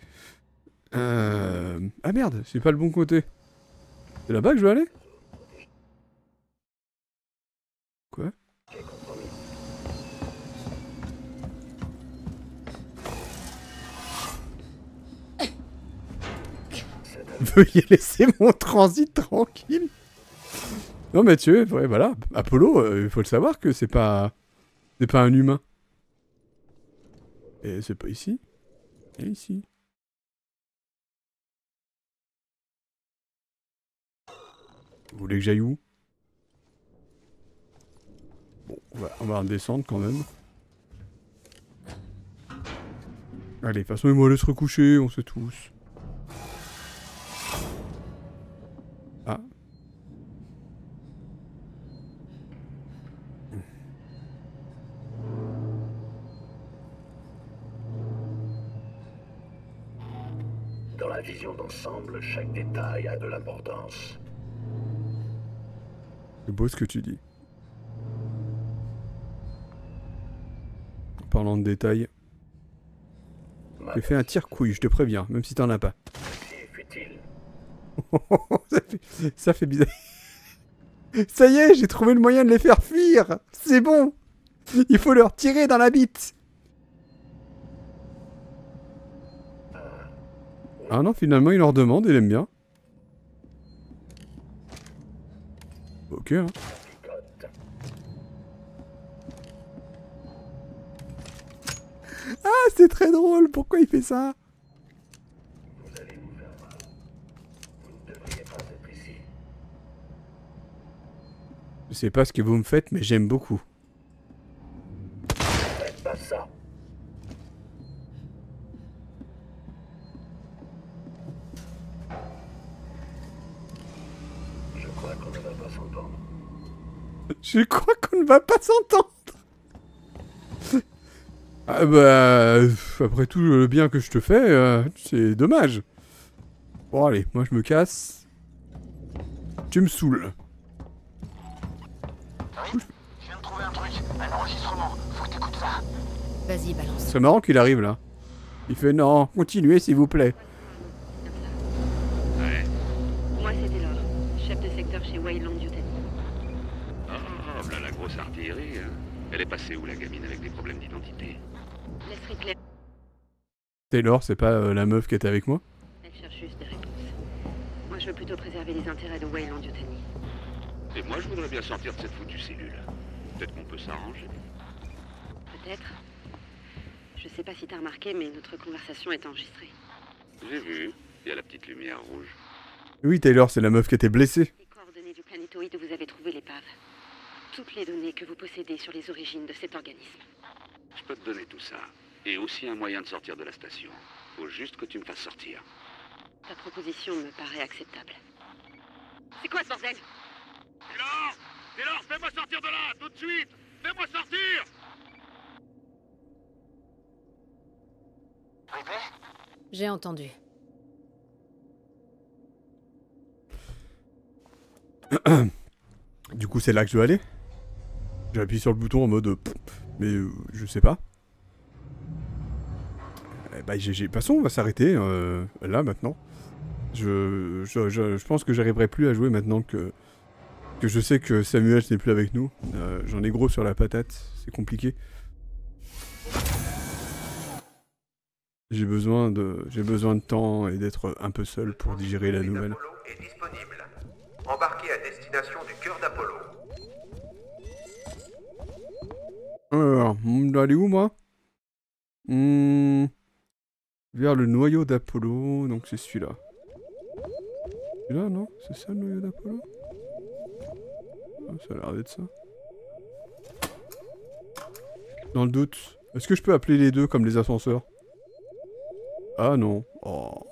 Ah merde, c'est pas le bon côté. C'est là-bas que je veux aller? Quoi? Veuillez laisser mon transit tranquille. Non mais tu vois, ouais, voilà. Apollo, il faut le savoir que c'est pas un humain. Et c'est pas ici. Et ici. Vous voulez que j'aille où? Bon, on va redescendre quand même. Allez, de toute façon, il va aller se recoucher, on sait tous. Ah. Dans la vision d'ensemble, chaque détail a de l'importance. C'est beau ce que tu dis. parlant de détails. J'ai fait un tire-couille, je te préviens, même si t'en as pas. Ça fait bizarre. Ça y est, j'ai trouvé le moyen de les faire fuir. C'est bon. Il faut leur tirer dans la bite. Ah non, finalement, il leur demande, il aime bien. Ok, hein. Ah, c'est très drôle. Pourquoi il fait ça? Je sais pas ce que vous me faites, mais j'aime beaucoup. Faites pas ça. Je crois qu'on ne va pas s'entendre. Je crois qu'on ne va pas s'entendre. Ah bah... Après tout le bien que je te fais, c'est dommage. Bon allez, moi je me casse. Tu me saoules. Oui, je viens de trouver un truc, un enregistrement. Faut que t'écoutes ça. Vas-y, balance. C'est marrant qu'il arrive là. Il fait non, continuez s'il vous plaît. Ouais. Moi, c'est Taylor, chef de secteur chez Wayland Yutani. Oh, voilà la grosse artillerie, hein. Elle est passée où, la gamine, avec des problèmes d'identité? Laisse clair. Taylor, c'est pas la meuf qui était avec moi? Elle cherche juste des réponses. Moi, je veux plutôt préserver les intérêts de Wayland Yutani. Et moi, je voudrais bien sortir de cette foutue cellule. Peut-être qu'on peut s'arranger. Peut-être. Je sais pas si t'as remarqué, mais notre conversation est enregistrée. J'ai vu. Il y a la petite lumière rouge. Oui, Taylor, c'est la meuf qui était blessée. Les coordonnées du planétoïde où vous avez trouvé l'épave. Toutes les données que vous possédez sur les origines de cet organisme. Je peux te donner tout ça. Et aussi un moyen de sortir de la station. Faut juste que tu me fasses sortir. Ta proposition me paraît acceptable. C'est quoi ce bordel? Taylor! Taylor, fais-moi sortir de là, tout de suite! Fais-moi sortir! Ripley? J'ai entendu. Du coup, c'est là que je dois aller. J'appuie sur le bouton en mode... mais je sais pas. Bah GG. Passons, on va s'arrêter là maintenant. Je pense que j'arriverai plus à jouer maintenant que je sais que Samuel n'est plus avec nous. J'en ai gros sur la patate, c'est compliqué. J'ai besoin de temps et d'être un peu seul pour digérer la nouvelle. Apollo est disponible. Embarqué à destination du cœur d'Apollo. Alors, on doit aller où moi? Vers le noyau d'Apollo, donc c'est celui-là. Celui-là, non? C'est ça le noyau d'Apollo? Ah, ça a l'air d'être ça. Dans le doute, est-ce que je peux appeler les deux comme les ascenseurs? Ah non. Oh.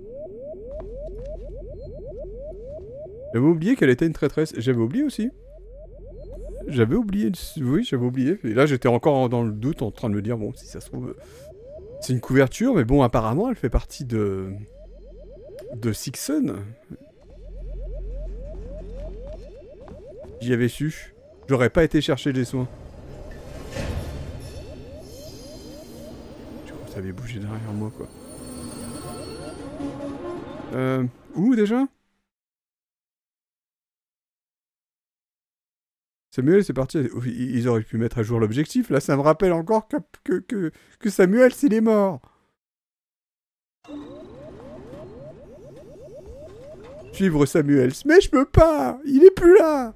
J'avais oublié qu'elle était une traîtresse. J'avais oublié aussi. J'avais oublié. Oui, j'avais oublié. Et là, j'étais encore dans le doute en train de me dire, bon, si ça se trouve... C'est une couverture, mais bon, apparemment, elle fait partie de Sixon. J'y avais su. J'aurais pas été chercher des soins. Je crois que ça avait bougé derrière moi, quoi. Où déjà? Samuel, c'est parti. Ils auraient pu mettre à jour l'objectif. Là, ça me rappelle encore que Samuel, s'il est mort. Suivre Samuel. Mais je peux pas. Il est plus là.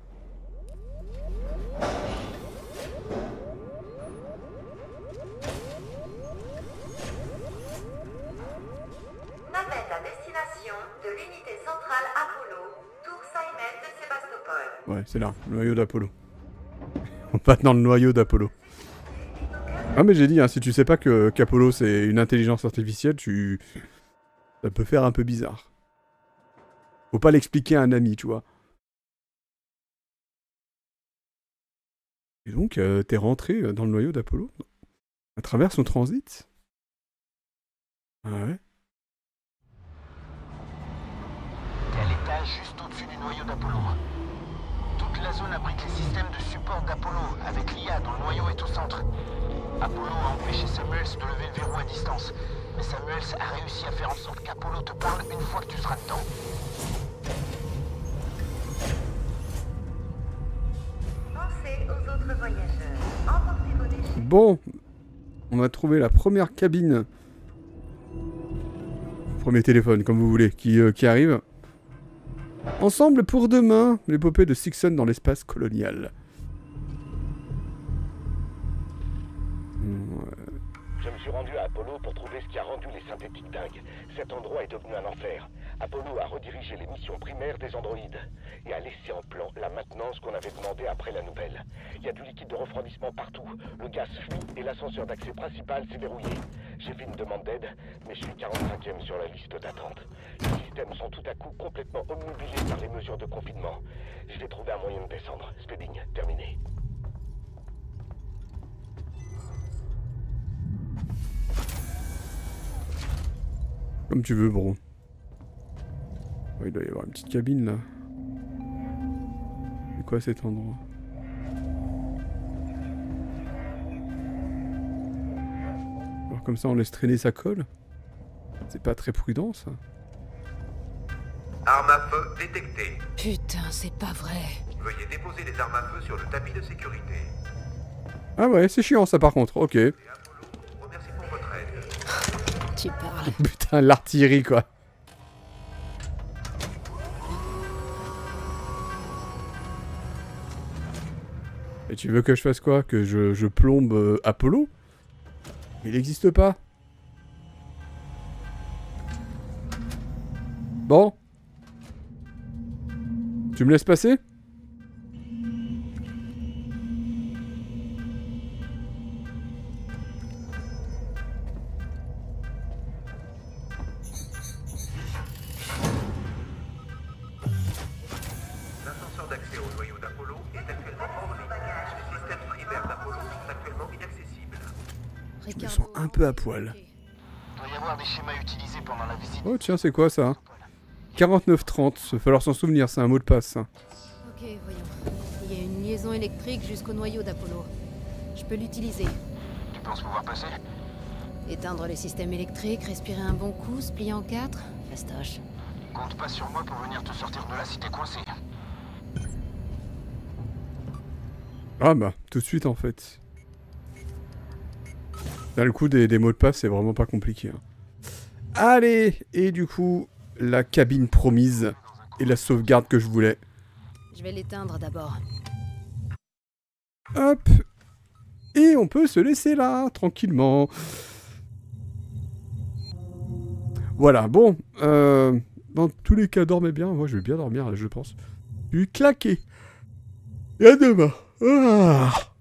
Navette à destination de l'unité centrale Apollo, Tour Simon de Sébastopol. Ouais, c'est là, le noyau d'Apollo. On passe dans le noyau d'Apollo. Ah mais j'ai dit, hein, si tu sais pas qu'Apollo c'est une intelligence artificielle, ça peut faire un peu bizarre. Faut pas l'expliquer à un ami, tu vois. Et donc, t'es rentré dans le noyau d'Apollo à travers son transit? Ah ouais. T'es à l'étage juste au-dessus du noyau d'Apollo. Toute la zone abrite les systèmes de support d'Apollo, avec l'IA dont le noyau est au centre. Apollo a empêché Samuels de lever le verrou à distance. Mais Samuels a réussi à faire en sorte qu'Apollo te parle une fois que tu seras dedans. Pensez aux autres voyageurs. Emportez vos déchets. Bon, on va trouver la première cabine. Premier téléphone, comme vous voulez, qui arrive. Ensemble pour demain, l'épopée de Sixon dans l'espace colonial. Je me suis rendu à Apollo pour trouver ce qui a rendu les synthétiques dingues. Cet endroit est devenu un enfer. Apollo a redirigé les missions primaires des androïdes et a laissé en plan la maintenance qu'on avait demandé après la nouvelle. Il y a du liquide de refroidissement partout. Le gaz fuit et l'ascenseur d'accès principal s'est verrouillé. J'ai fait une demande d'aide, mais je suis 45e sur la liste d'attente. Les systèmes sont tout à coup complètement obnubilés par les mesures de confinement. Je vais trouver un moyen de descendre. Speeding, terminé. Comme tu veux, bro. Oh, il doit y avoir une petite cabine, là. C'est quoi cet endroit? Alors comme ça, on laisse traîner sa colle. C'est pas très prudent, ça. Arme à feu détectée. Putain, c'est pas vrai. Veuillez déposer les armes à feu sur le tapis de sécurité. Ah ouais, c'est chiant, ça, par contre. Ok. Et Apollo, remercie pour votre aide. Tu parles. Putain, l'artillerie, quoi. Et tu veux que je fasse quoi? Que je plombe Apollo? Il n'existe pas. Bon. Tu me laisses passer? L'ascenseur d'accès au noyau d'Apollo est actuellement hors ligne. Les systèmes primaires d'Apollo sont actuellement inaccessibles. Je me sens un peu à poil. Il doit y avoir des schémas utilisés pendant la visite. Oh tiens, c'est quoi ça? 4930, il va falloir s'en souvenir, c'est un mot de passe. Ça. Ok, voyons. Il y a une liaison électrique jusqu'au noyau d'Apollo. Je peux l'utiliser. Tu penses pouvoir passer? Éteindre les systèmes électriques, respirer un bon coup, se plier en quatre. Fastoche. Compte pas sur moi pour venir te sortir de là si t'es coincé. Ah bah, tout de suite en fait. Là, le coup des mots de passe, c'est vraiment pas compliqué. Hein. Allez, et du coup, la cabine promise et la sauvegarde que je voulais. Je vais l'éteindre d'abord. Hop. Et on peut se laisser là, tranquillement. Voilà, bon. Dans tous les cas, dormez bien. Moi, je vais bien dormir, je pense. Je vais claquer. Et à demain. Ah.